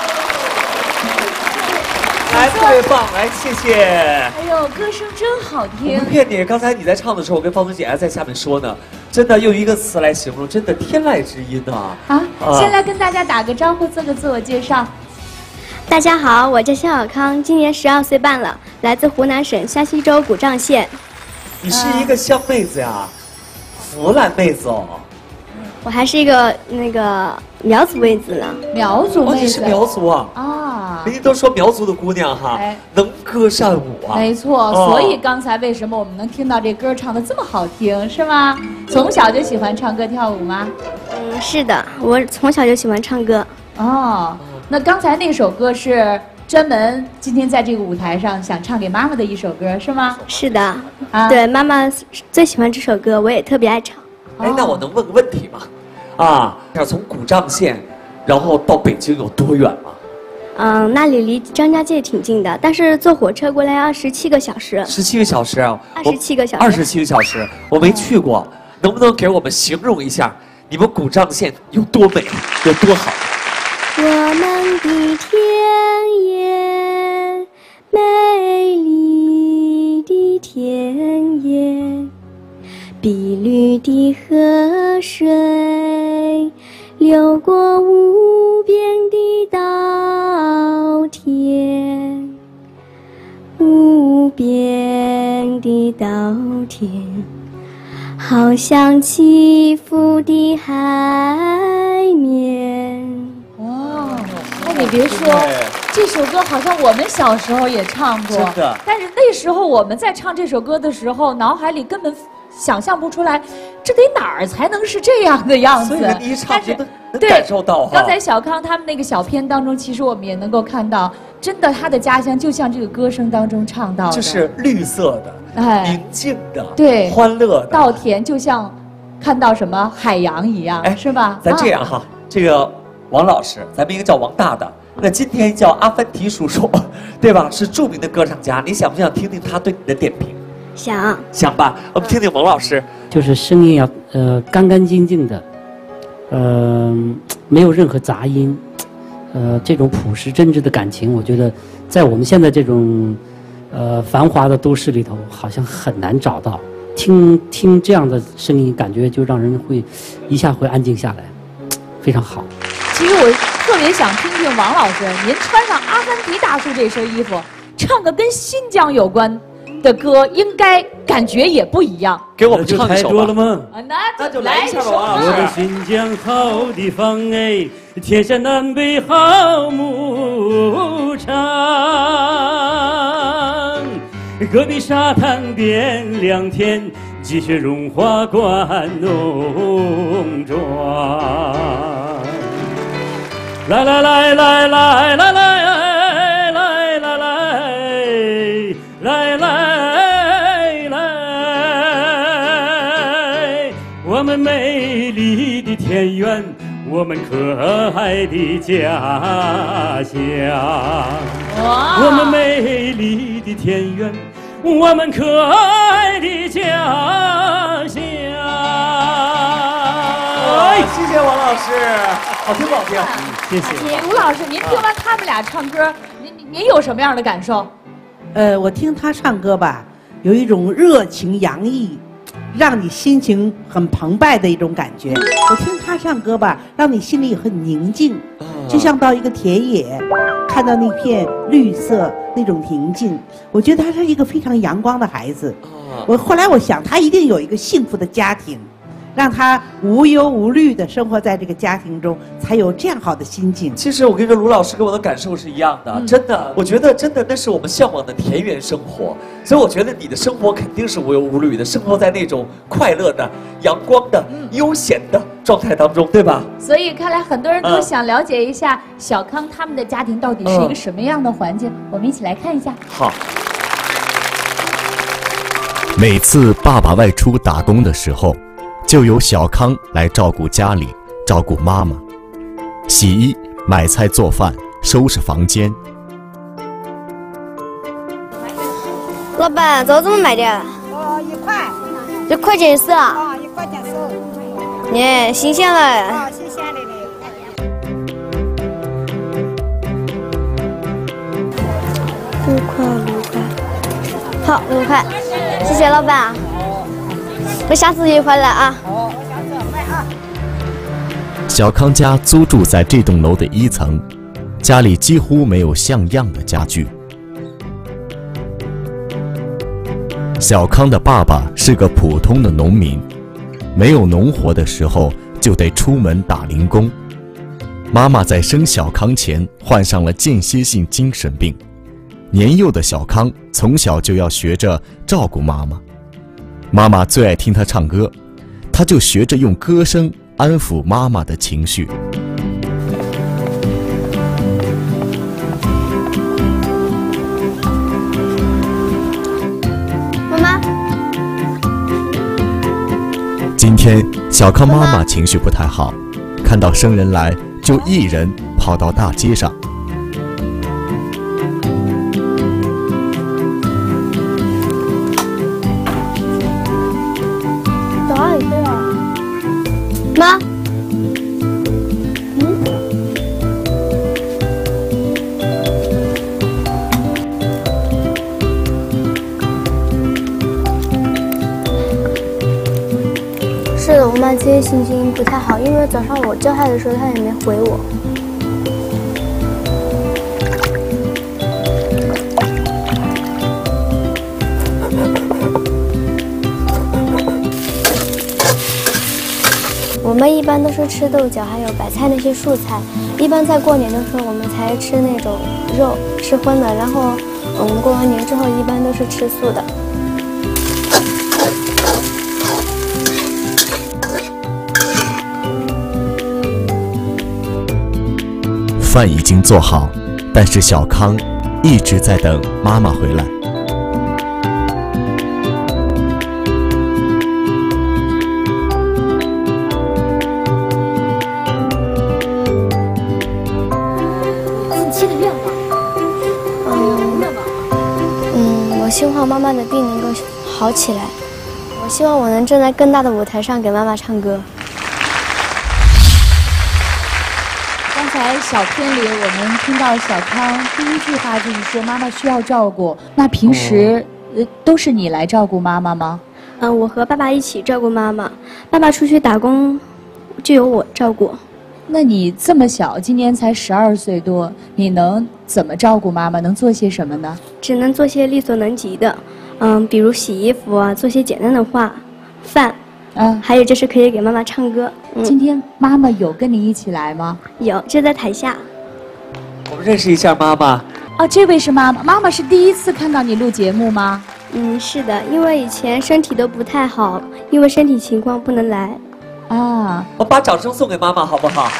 来，特别棒，来，谢谢。 哎呦，歌声真好听！ 我不骗你，刚才你在唱的时候，我跟方总姐还在下面说呢，真的用一个词来形容，真的天籁之音啊！ 先来跟大家打个招呼，做个自我介绍。 大家好，我叫夏小康，今年12岁半了，来自湖南省湘西州古丈县。 你是一个湘妹子呀，湖南妹子哦。 我还是一个苗族妹子呢。 苗族妹子， 你是苗族啊？ 啊， 人家都说苗族的姑娘哈，能歌善舞啊。 没错，所以刚才为什么我们能听到这歌唱得这么好听，是吗？从小就喜欢唱歌跳舞吗？ 是的，我从小就喜欢唱歌。 哦，那刚才那首歌是专门今天在这个舞台上想唱给妈妈的一首歌，是吗？ 是的，对，妈妈最喜欢这首歌，我也特别爱唱。 哎，那我能问个问题吗？从古丈县，然后到北京有多远吗？ 那里离张家界挺近的，但是坐火车过来要17个小时。 17个小时啊 ！27个小时。 27个小时，我没去过，能不能给我们形容一下你们古丈县有多美，有多好？ 我们的田野，美丽的田野。碧绿的河水流过无边的稻田，无边的稻田，好像起伏的海面。 哦，哎，你别说，这首歌好像我们小时候也唱过， 真的。 但是那时候我们在唱这首歌的时候，脑海里根本想象不出来，这得哪儿才能是这样的样子？ 所以你一唱就能感受到哈。 刚才小康他们那个小片当中，其实我们也能够看到，真的他的家乡就像这个歌声当中唱到的， 就是绿色的、宁静的、 对， 欢乐的。 稻田就像看到什么海洋一样，是吧？ 咱这样哈，这个王老师，咱们应该叫王大大，那今天叫阿凡提叔叔，对吧？是著名的歌唱家，你想不想听听他对你的点评？ 想吧，我们听听王老师。 就是声音要干干净净的，没有任何杂音，这种朴实真挚的感情，我觉得在我们现在这种繁华的都市里头，好像很难找到。听这样的声音，感觉就让人会一下会安静下来，非常好。 其实我特别想听听王老师，您穿上阿凡提大叔这身衣服，唱个跟新疆有关的的歌应该感觉也不一样。 给我们唱一首吧。 那就来一首吧。 我的新疆好地方哎，天山南北好牧场，戈壁沙滩边良田，积雪融化灌农庄。来来来来来来来。我们美丽的田园，我们可爱的家乡。我们美丽的田园，我们可爱的家乡。 哎，谢谢王老师，好听不好听？ 谢谢。 吴老师，您听完他们俩唱歌，您有什么样的感受？ 我听他唱歌吧，有一种热情洋溢，让你心情很澎湃的一种感觉。我听他唱歌吧，让你心里很宁静，就像到一个田野，看到那片绿色那种宁静。我觉得他是一个非常阳光的孩子。后来我想，他一定有一个幸福的家庭，让他无忧无虑地生活在这个家庭中，才有这样好的心境。 其实我跟卢老师跟我的感受是一样的，真的，我觉得真的那是我们向往的田园生活。所以我觉得你的生活肯定是无忧无虑的，生活在那种快乐的、阳光的、悠闲的状态当中，对吧？ 所以看来很多人都想了解一下小康他们的家庭到底是一个什么样的环境。我们一起来看一下。 好。 每次爸爸外出打工的时候，就由小康来照顾家里，照顾妈妈，洗衣、买菜、做饭、收拾房间。 老板，这怎么卖的 ？1块。 1块钱一丝啊 ？1块钱收。 耶，新鲜了。 新鲜的嘞。 5块6块。好，6块，谢谢老板。我下次也回来啊。 好，我下次买啊。 小康家租住在这栋楼的1层，家里几乎没有像样的家具。小康的爸爸是个普通的农民，没有农活的时候就得出门打零工。妈妈在生小康前患上了间歇性精神病，年幼的小康从小就要学着照顾妈妈。妈妈最爱听他唱歌，他就学着用歌声安抚妈妈的情绪。 妈妈， 今天小康妈妈情绪不太好，看到生人来就一人跑到大街上。 妈，是的，我妈今天心情不太好，因为早上我叫她的时候，她也没回我。我们一般都是吃豆角，还有白菜那些蔬菜。一般在过年的时候，我们才吃那种肉，吃荤的。然后我们过完年之后，一般都是吃素的。 饭已经做好，但是小康一直在等妈妈回来。 我希望妈妈的病能够好起来。我希望我能站在更大的舞台上给妈妈唱歌。 刚才小片里我们听到小康第一句话就是说妈妈需要照顾。那平时都是你来照顾妈妈吗？ 我和爸爸一起照顾妈妈。爸爸出去打工，就由我照顾。 那你这么小，今年才12岁多，你能怎么照顾妈妈？能做些什么呢？ 只能做些力所能及的。 比如洗衣服啊，做些简单的饭。还有就是可以给妈妈唱歌。 今天妈妈有跟你一起来吗？ 有，就在台下。 我们认识一下妈妈。 哦，这位是妈妈。妈妈是第一次看到你录节目吗？ 是的，因为以前身体都不太好，因为身体情况不能来。 啊， 我把掌声送给妈妈好不好？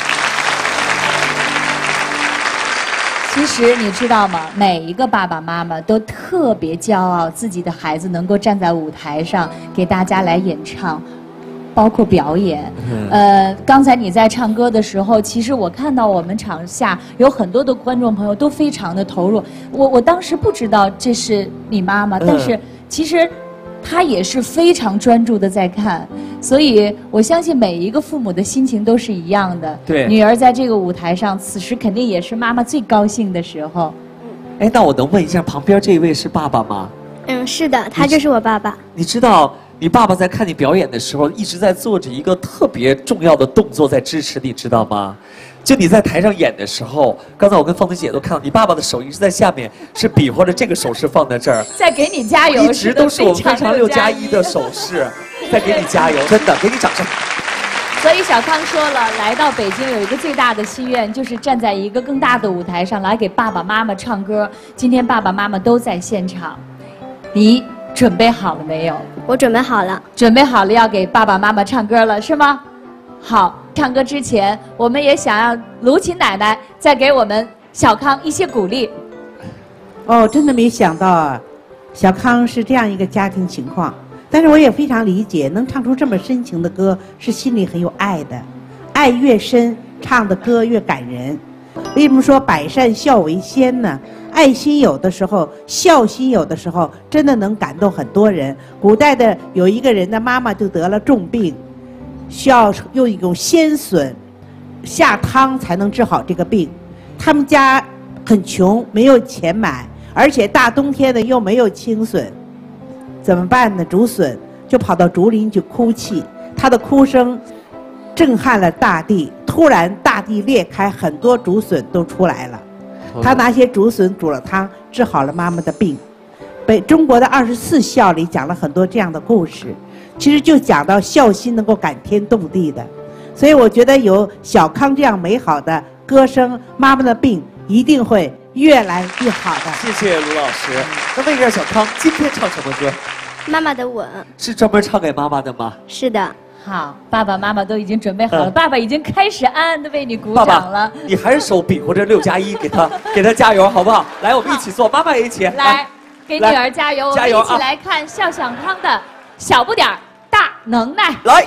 其实你知道吗？每一个爸爸妈妈都特别骄傲自己的孩子能够站在舞台上给大家来演唱。包括表演，刚才你在唱歌的时候，其实我看到我们场下有很多的观众朋友都非常的投入。我当时不知道这是你妈妈，但是其实她也是非常专注的在看，所以我相信每一个父母的心情都是一样的。 对， 女儿在这个舞台上，此时肯定也是妈妈最高兴的时候。 哎，那我能问一下，旁边这位是爸爸吗？ 是的，他就是我爸爸。 你知道？你爸爸在看你表演的时候，一直在做着一个特别重要的动作，在支持你，知道吗？就你在台上演的时候，刚才我跟凤子姐都看到，你爸爸的手一直在下面，是比划着这个手势放在这儿， 在给你加油， 一直都是我们非常6+1的手势，在给你加油，真的，给你掌声。 所以小康说了，来到北京有一个最大的心愿，就是站在一个更大的舞台上来给爸爸妈妈唱歌。今天爸爸妈妈都在现场，你准备好了没有？ 我准备好了。 准备好了，要给爸爸妈妈唱歌了，是吗？好，唱歌之前，我们也想让卢琴奶奶再给我们小康一些鼓励。 哦，真的没想到啊，小康是这样一个家庭情况，但是我也非常理解，能唱出这么深情的歌，是心里很有爱的，爱越深，唱的歌越感人。为什么说百善孝为先呢？爱心有的时候，孝心有的时候，真的能感动很多人。古代的有一个人的妈妈就得了重病，需要用一种鲜笋下汤才能治好这个病。他们家很穷，没有钱买，而且大冬天的又没有青笋，怎么办呢？竹笋，就跑到竹林去哭泣。他的哭声震撼了大地，突然大地裂开，很多竹笋都出来了。他拿些竹笋煮了汤，治好了妈妈的病。中国的24孝里讲了很多这样的故事，其实就讲到孝心能够感天动地的。所以我觉得有小康这样美好的歌声，妈妈的病一定会越来越好的。 谢谢卢老师。那问一下小康，今天唱什么歌？ 妈妈的吻。是专门唱给妈妈的吗？ 是的。 好，爸爸妈妈都已经准备好了，爸爸已经开始暗暗的为你鼓掌了。 爸爸，你还是手比划着6+1，给他加油，好不好？来，我们一起做，妈妈也一起来，给女儿加油！ 加油！ 我们一起来看肖小康的小不点儿大能耐。 来。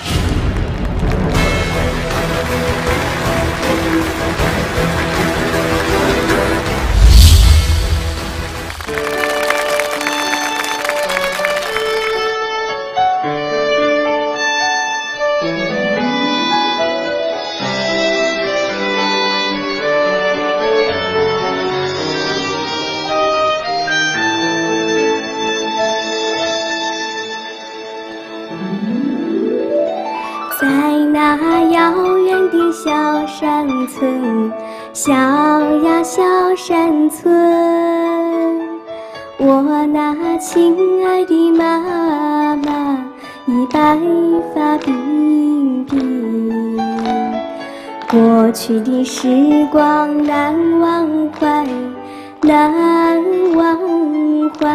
在那遥远的小山村，小呀小山村，我那亲爱的妈妈已白发鬓鬓。过去的时光难忘怀，难忘怀。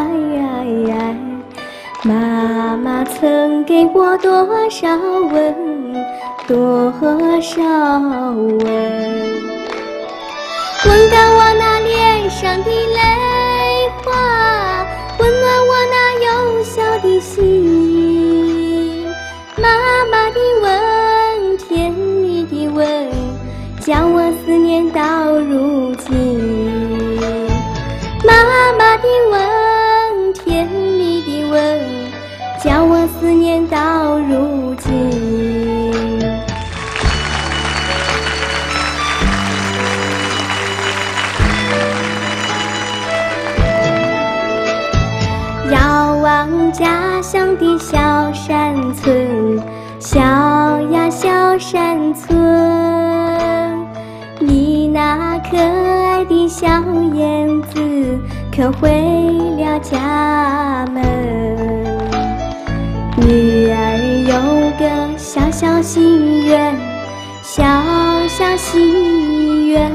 妈妈曾给我多少吻，多少吻，吻干我那脸上的泪花，温暖我那幼小的心。妈妈的吻，甜蜜的吻，将我思念到如今。妈妈的吻，甜蜜的吻，将我思念到如今。遥望家乡的小山村，小呀小山村，你那可爱的小燕子可回了家门。 小心愿，小小心愿，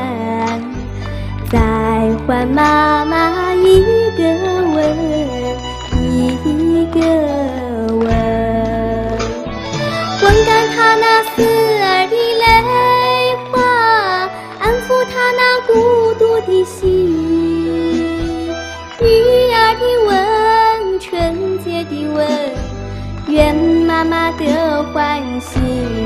再还妈妈一个吻，一个吻，吻干她那思儿的泪花，安抚她那孤独的心。女儿的吻，纯洁的吻，愿妈妈得欢喜。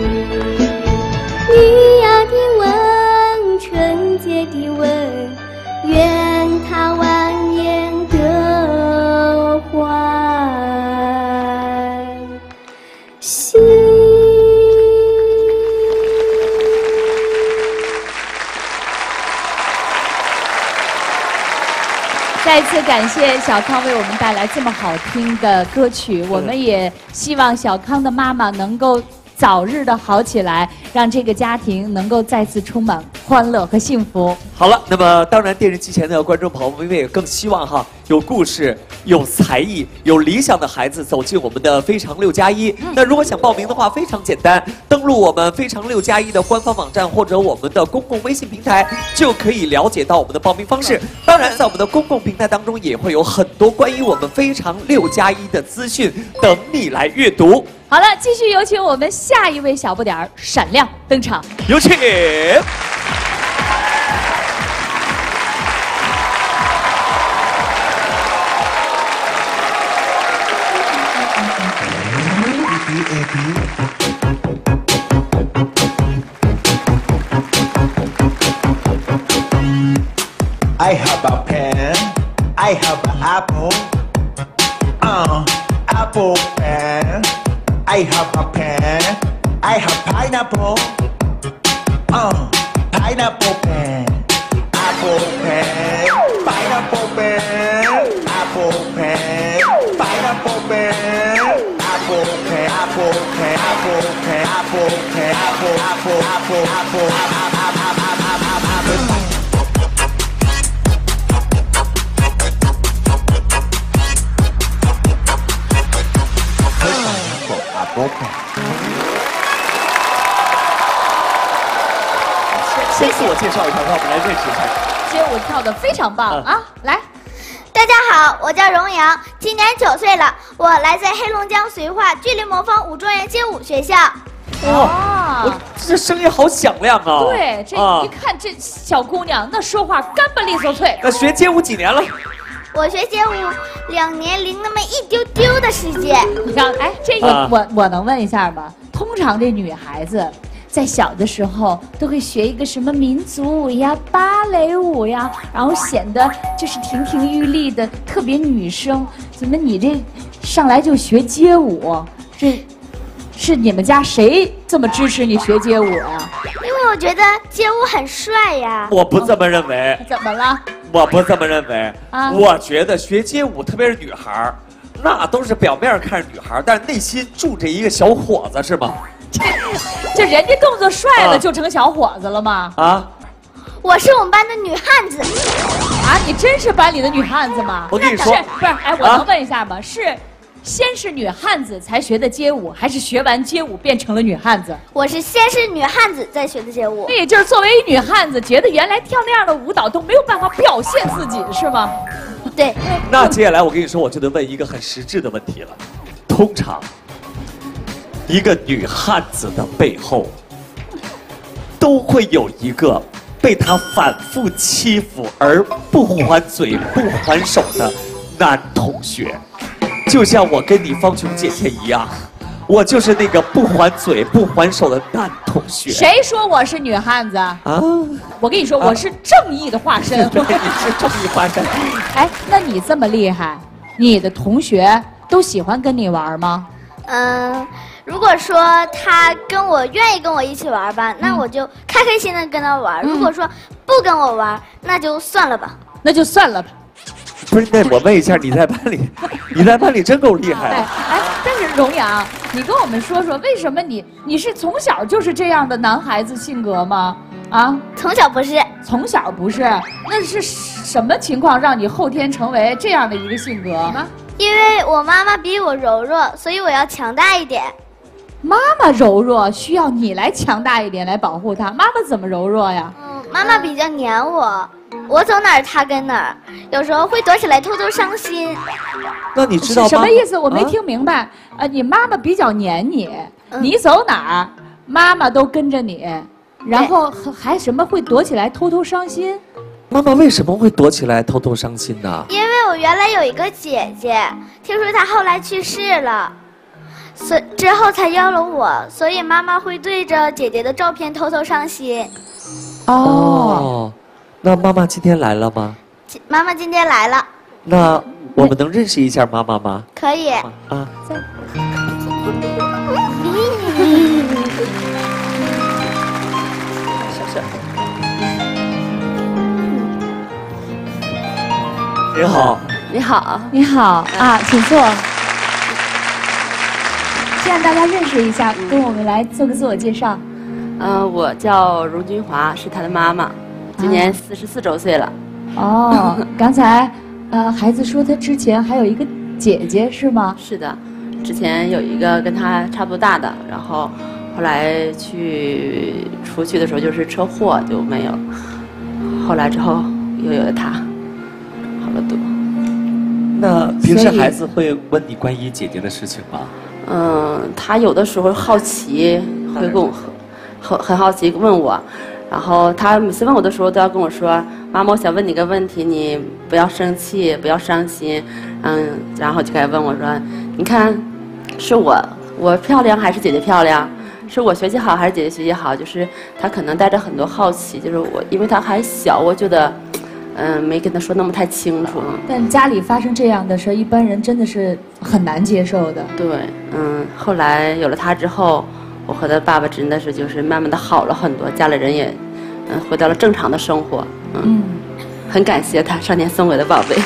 女儿的吻，纯洁的吻，愿她万年得欢喜。 再一次感谢小康为我们带来这么好听的歌曲，我们也希望小康的妈妈能够早日的好起来，让这个家庭能够再次充满欢乐和幸福。 好了，那么当然电视机前的观众朋友们也更希望哈，有故事、有才艺、有理想的孩子走进我们的非常6+1。那如果想报名的话，非常简单，登录我们非常6+1的官方网站或者我们的公共微信平台，就可以了解到我们的报名方式。当然，在我们的公共平台当中，也会有很多关于我们非常6+1的资讯等你来阅读。 好了，继续有请我们下一位小不点儿闪亮登场， 有请。 I have a pen, I have an apple, apple pen. I have a pen, I have pineapple, pineapple pen, apple pen, pineapple pen, apple pen, pineapple pen, apple pen, apple pen, apple pen, apple pen, apple, apple. 先自我介绍一下，让我们来认识一下。 街舞跳得非常棒啊！来， 大家好，我叫荣阳，今年9岁了，我来自黑龙江绥化巨力魔方武状元街舞学校。 哇，这声音好响亮啊！ 对，这一看这小姑娘，那说话干巴利索脆。 那学街舞几年了？ 我学街舞2年零那么一丢丢的时间。 你看，哎，这个我能问一下吗？通常这女孩子在小的时候都会学一个什么民族舞呀、芭蕾舞呀，然后显得就是亭亭玉立的，特别女生。怎么你这上来就学街舞？这是你们家谁这么支持你学街舞啊？ 因为我觉得街舞很帅呀。 我不这么认为。 怎么了？ 我不这么认为。我觉得学街舞，特别是女孩儿，那都是表面看着女孩儿，但是内心住着一个小伙子，是吗？ 这人家动作帅了就成小伙子了吗？ 啊！ 我是我们班的女汉子。 啊，你真是班里的女汉子吗？ 我跟你说， 不是，哎，我能问一下吗？是先是女汉子才学的街舞，还是学完街舞变成了女汉子？ 我是先是女汉子再学的街舞。 那也就是作为女汉子，觉得原来跳那样的舞蹈都没有办法表现自己，是吗？ 对。 那接下来我跟你说，我就得问一个很实质的问题了。通常，一个女汉子的背后，都会有一个被她反复欺负而不还嘴不还手的男同学。就像我跟你方琼姐姐一样，我就是那个不还嘴不还手的男同学。 谁说我是女汉子啊？我跟你说，我是正义的化身。 对，你是正义化身。 哎，那你这么厉害，你的同学都喜欢跟你玩吗？ 如果说他愿意跟我一起玩吧，那我就开开心的跟他玩。如果说不跟我玩，那就算了吧。 那就算了吧。 不是，那我问一下，你在班里真够厉害的。 哎，但是荣阳，你跟我们说说，为什么你是从小就是这样的男孩子性格吗？啊， 从小不是。 从小不是，那是什么情况让你后天成为这样的一个性格？ 因为我妈妈比我柔弱，所以我要强大一点。 妈妈柔弱，需要你来强大一点来保护她。妈妈怎么柔弱呀？ 妈妈比较黏我，我走哪儿她跟哪儿，有时候会躲起来偷偷伤心。 那你知道什么意思？我没听明白。你妈妈比较黏你，你走哪儿，妈妈都跟着你，然后还什么会躲起来偷偷伤心？ 妈妈为什么会躲起来偷偷伤心呢？ 因为我原来有一个姐姐，听说她后来去世了。之后才要了我，所以妈妈会对着姐姐的照片偷偷伤心。 哦，那妈妈今天来了吗？ 妈妈今天来了。 那我们能认识一下妈妈吗？ 可以。 啊。你好。 你好。 你好啊，请坐。先让大家认识一下，跟我们来做个自我介绍。 我叫荣君华，是他的妈妈，今年44周岁了。 哦，刚才孩子说他之前还有一个姐姐是吗？ 是的，之前有一个跟他差不多大的，然后后来出去的时候就是车祸就没有，后来之后又有了他，好了多。 那平时孩子会问你关于姐姐的事情吗？ 他有的时候好奇，会跟我很好奇问我，然后他每次问我的时候都要跟我说：“妈妈，我想问你个问题，你不要生气，不要伤心。”然后就开始问我说：“你看，是我漂亮还是姐姐漂亮？是我学习好还是姐姐学习好？”就是他可能带着很多好奇，就是我因为他还小，我觉得。没跟他说那么太清楚。 但家里发生这样的事，一般人真的是很难接受的。 对，后来有了他之后，我和他爸爸真的是就是慢慢的好了很多，家里人也，回到了正常的生活。很感谢他上天送给的宝贝。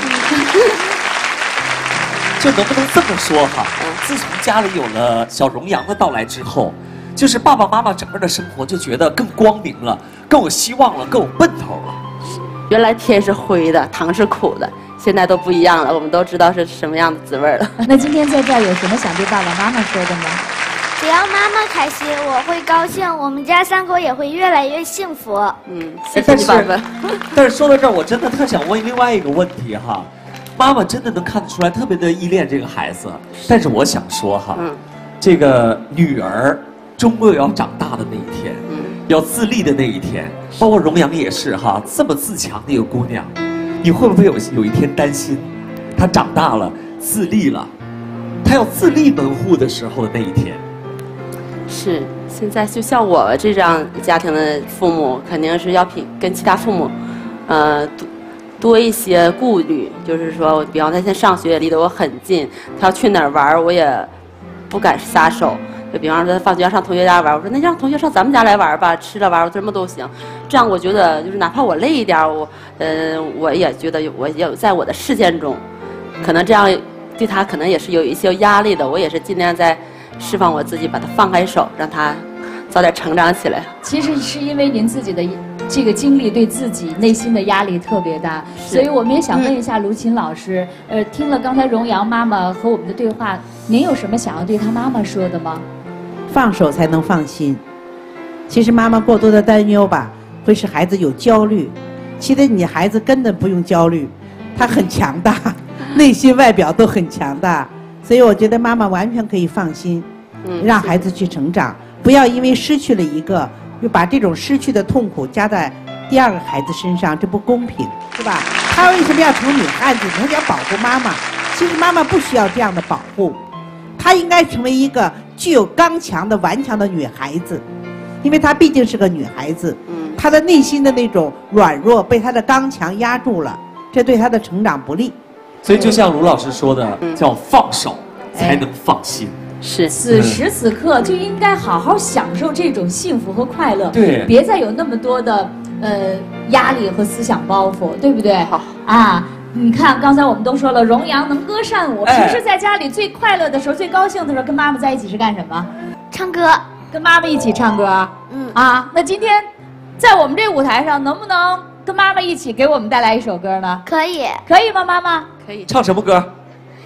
就能不能这么说哈？自从家里有了小荣阳的到来之后，就是爸爸妈妈整个的生活就觉得更光明了，更有希望了，更有奔头了。 原来天是灰的，糖是苦的，现在都不一样了，我们都知道是什么样的滋味了。 那今天在这儿有什么想对爸爸妈妈说的吗？ 只要妈妈开心，我会高兴，我们家3口也会越来越幸福。 谢谢你爸爸。 但是说到这儿，我真的特想问另外一个问题哈，妈妈真的能看得出来特别的依恋这个孩子，但是我想说哈，这个女儿终归要长大的那一天。要自立的那一天，包括荣阳也是哈，这么自强的一个姑娘，你会不会有一天担心，她长大了自立了，她要自立门户的时候的那一天？ 是，现在就像我这样家庭的父母，肯定是要跟其他父母，多一些顾虑，就是说，比方他现在上学也离得我很近，他要去哪儿玩，我也不敢撒手。就比方说，他放学要上同学家玩，我说那让同学上咱们家来玩吧，吃了玩，我什么都行。这样我觉得就是哪怕我累一点，我也觉得我有在我的视线中，可能这样对他可能也是有一些压力的。我也是尽量在释放我自己，把他放开手，让他早点成长起来。 其实是因为您自己的这个经历对自己内心的压力特别大，所以我们也想问一下卢琴老师，听了刚才荣阳妈妈和我们的对话，您有什么想要对她妈妈说的吗？ 放手才能放心。其实妈妈过多的担忧吧，会使孩子有焦虑。其实你孩子根本不用焦虑，他很强大，内心外表都很强大。所以我觉得妈妈完全可以放心，让孩子去成长，不要因为失去了一个，又把这种失去的痛苦加在第2个孩子身上，这不公平，是吧？她为什么要成女汉子？她要保护妈妈。其实妈妈不需要这样的保护，她应该成为一个具有刚强的顽强的女孩子，因为她毕竟是个女孩子，她的内心的那种软弱被她的刚强压住了，这对她的成长不利。 所以就像卢老师说的，叫放手才能放心。 是， 此时此刻就应该好好享受这种幸福和快乐， 对， 别再有那么多的压力和思想包袱，对不对？好啊。你看，刚才我们都说了，荣阳能歌善舞。平时在家里最快乐的时候、最高兴的时候，跟妈妈在一起是干什么？ 唱歌， 跟妈妈一起唱歌。那今天在我们这舞台上，能不能跟妈妈一起给我们带来一首歌呢？ 可以， 可以吗？妈妈可以。 唱什么歌？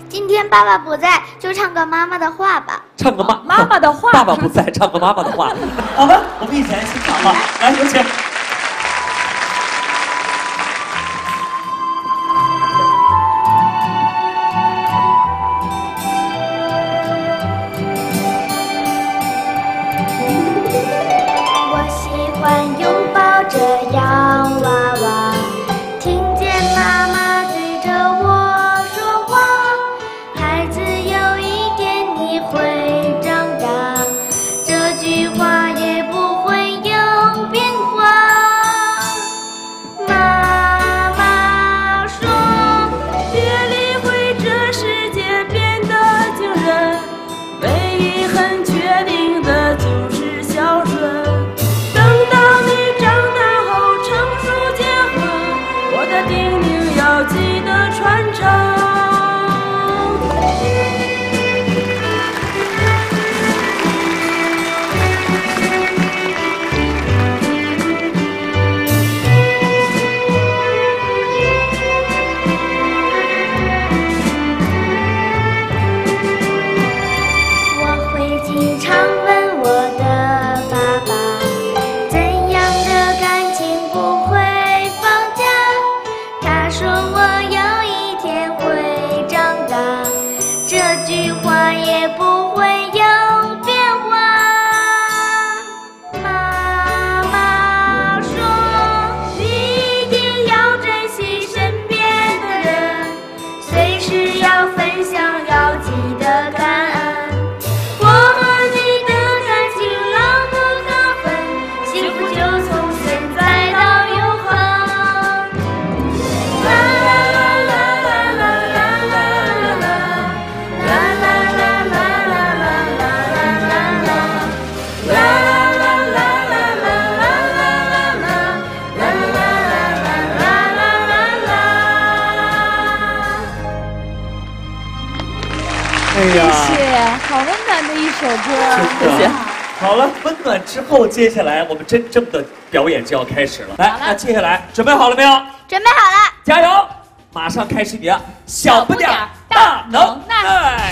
今天爸爸不在，就唱个妈妈的话吧。 唱个妈妈的话。 爸爸不在，唱个妈妈的话。好吧，我们一起来欣赏吧。来，有请。 我喜欢拥抱着洋娃娃，听见妈妈对着我说话。孩子，有一天你会长大，这句话也不会有变化。妈妈说，别理会这世界变得惊人，唯一很确定的就是孝顺。等到你长大后成熟结婚，我的叮咛要记得传承。我会经常问我的爸爸，怎样的感情不会放假？他说我有一天会长大，这句话也不会有变化。妈妈说，你一定要珍惜身边的人，随时要分享，要记得感恩。我和你的感情牢不可分，幸福就从现在到永恒。啦啦啦啦啦啦啦啦啦啦啦啦啦啦啦啦啦啦啦。啦啦啦啦啦啦啦啦啦啦啦啦。 哎呀， 谢谢，好温暖的一首歌。 谢谢。好了，温暖之后，接下来我们真正的表演就要开始了。来，那接下来准备好了没有？ 准备好了， 加油！马上开始你的小不点儿大能耐。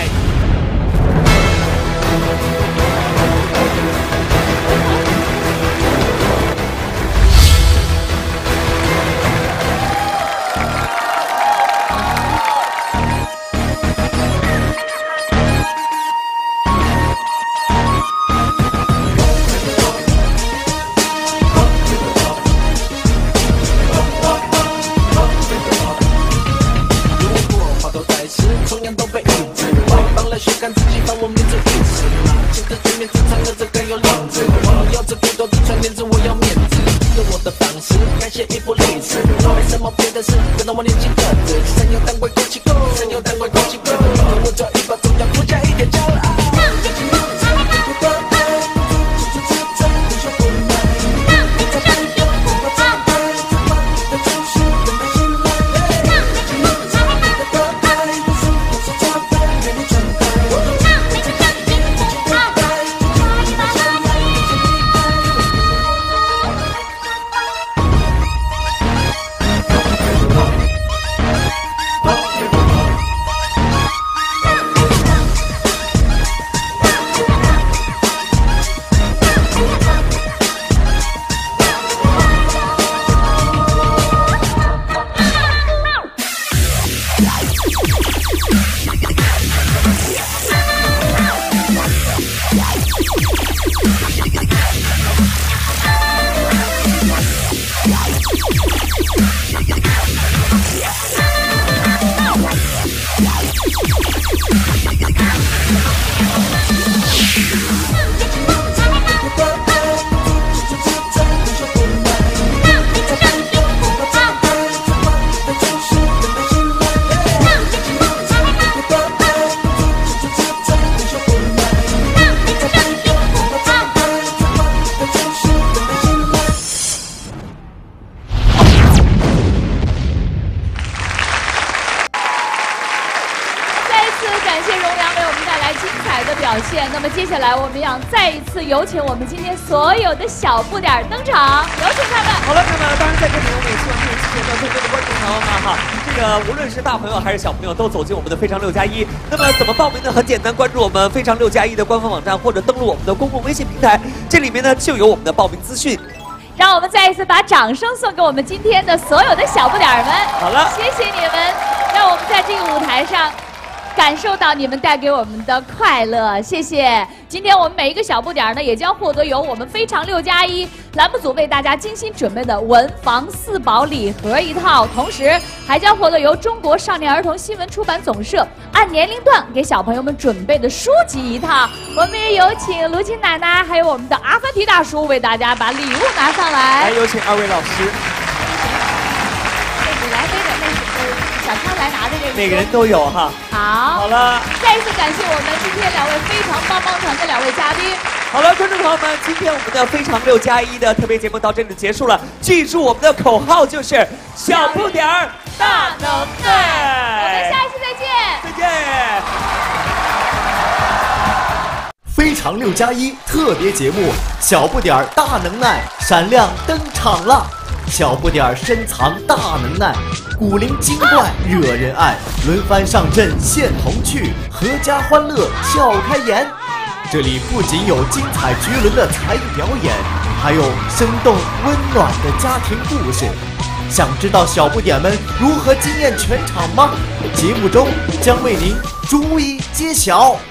话都在吃，同样都被抑制。 下来我们要再一次有请我们今天所有的小不点儿登场，有请他们。 好了，那么当然在这里我们也希望可以谢谢到更多的观众朋友们哈，这个无论是大朋友还是小朋友都走进我们的非常6+1。那么怎么报名呢？很简单，关注我们非常6+1的官方网站或者登录我们的公共微信平台，这里面呢就有我们的报名资讯。 让我们再一次把掌声送给我们今天的所有的小不点儿们。 好了， 谢谢你们，让我们在这个舞台上感受到你们带给我们的快乐，谢谢。今天我们每一个小不点儿呢，也将获得由我们非常6+1栏目组为大家精心准备的文房4宝礼盒一套，同时还将获得由中国少年儿童新闻出版总社按年龄段给小朋友们准备的书籍一套。我们也有请卢琴奶奶还有我们的阿凡提大叔为大家把礼物拿上来。 来，有请2位老师。 你来背着那是小康来拿的这个。 每个人都有哈。 好了， 再一次感谢我们今天2位非常棒棒团的2位嘉宾。 好了，观众朋友们，今天我们的非常6+1的特别节目到这里结束了。记住我们的口号就是小不点儿大能耐。 我们下一次再见。 再见。 非常6+1特别节目，小不点儿大能耐闪亮登场了。小不点儿深藏大能耐，古灵精怪惹人爱，轮番上阵献童趣，阖家欢乐笑开颜。这里不仅有精彩绝伦的才艺表演，还有生动温暖的家庭故事。想知道小不点们如何惊艳全场吗？节目中将为您逐一揭晓。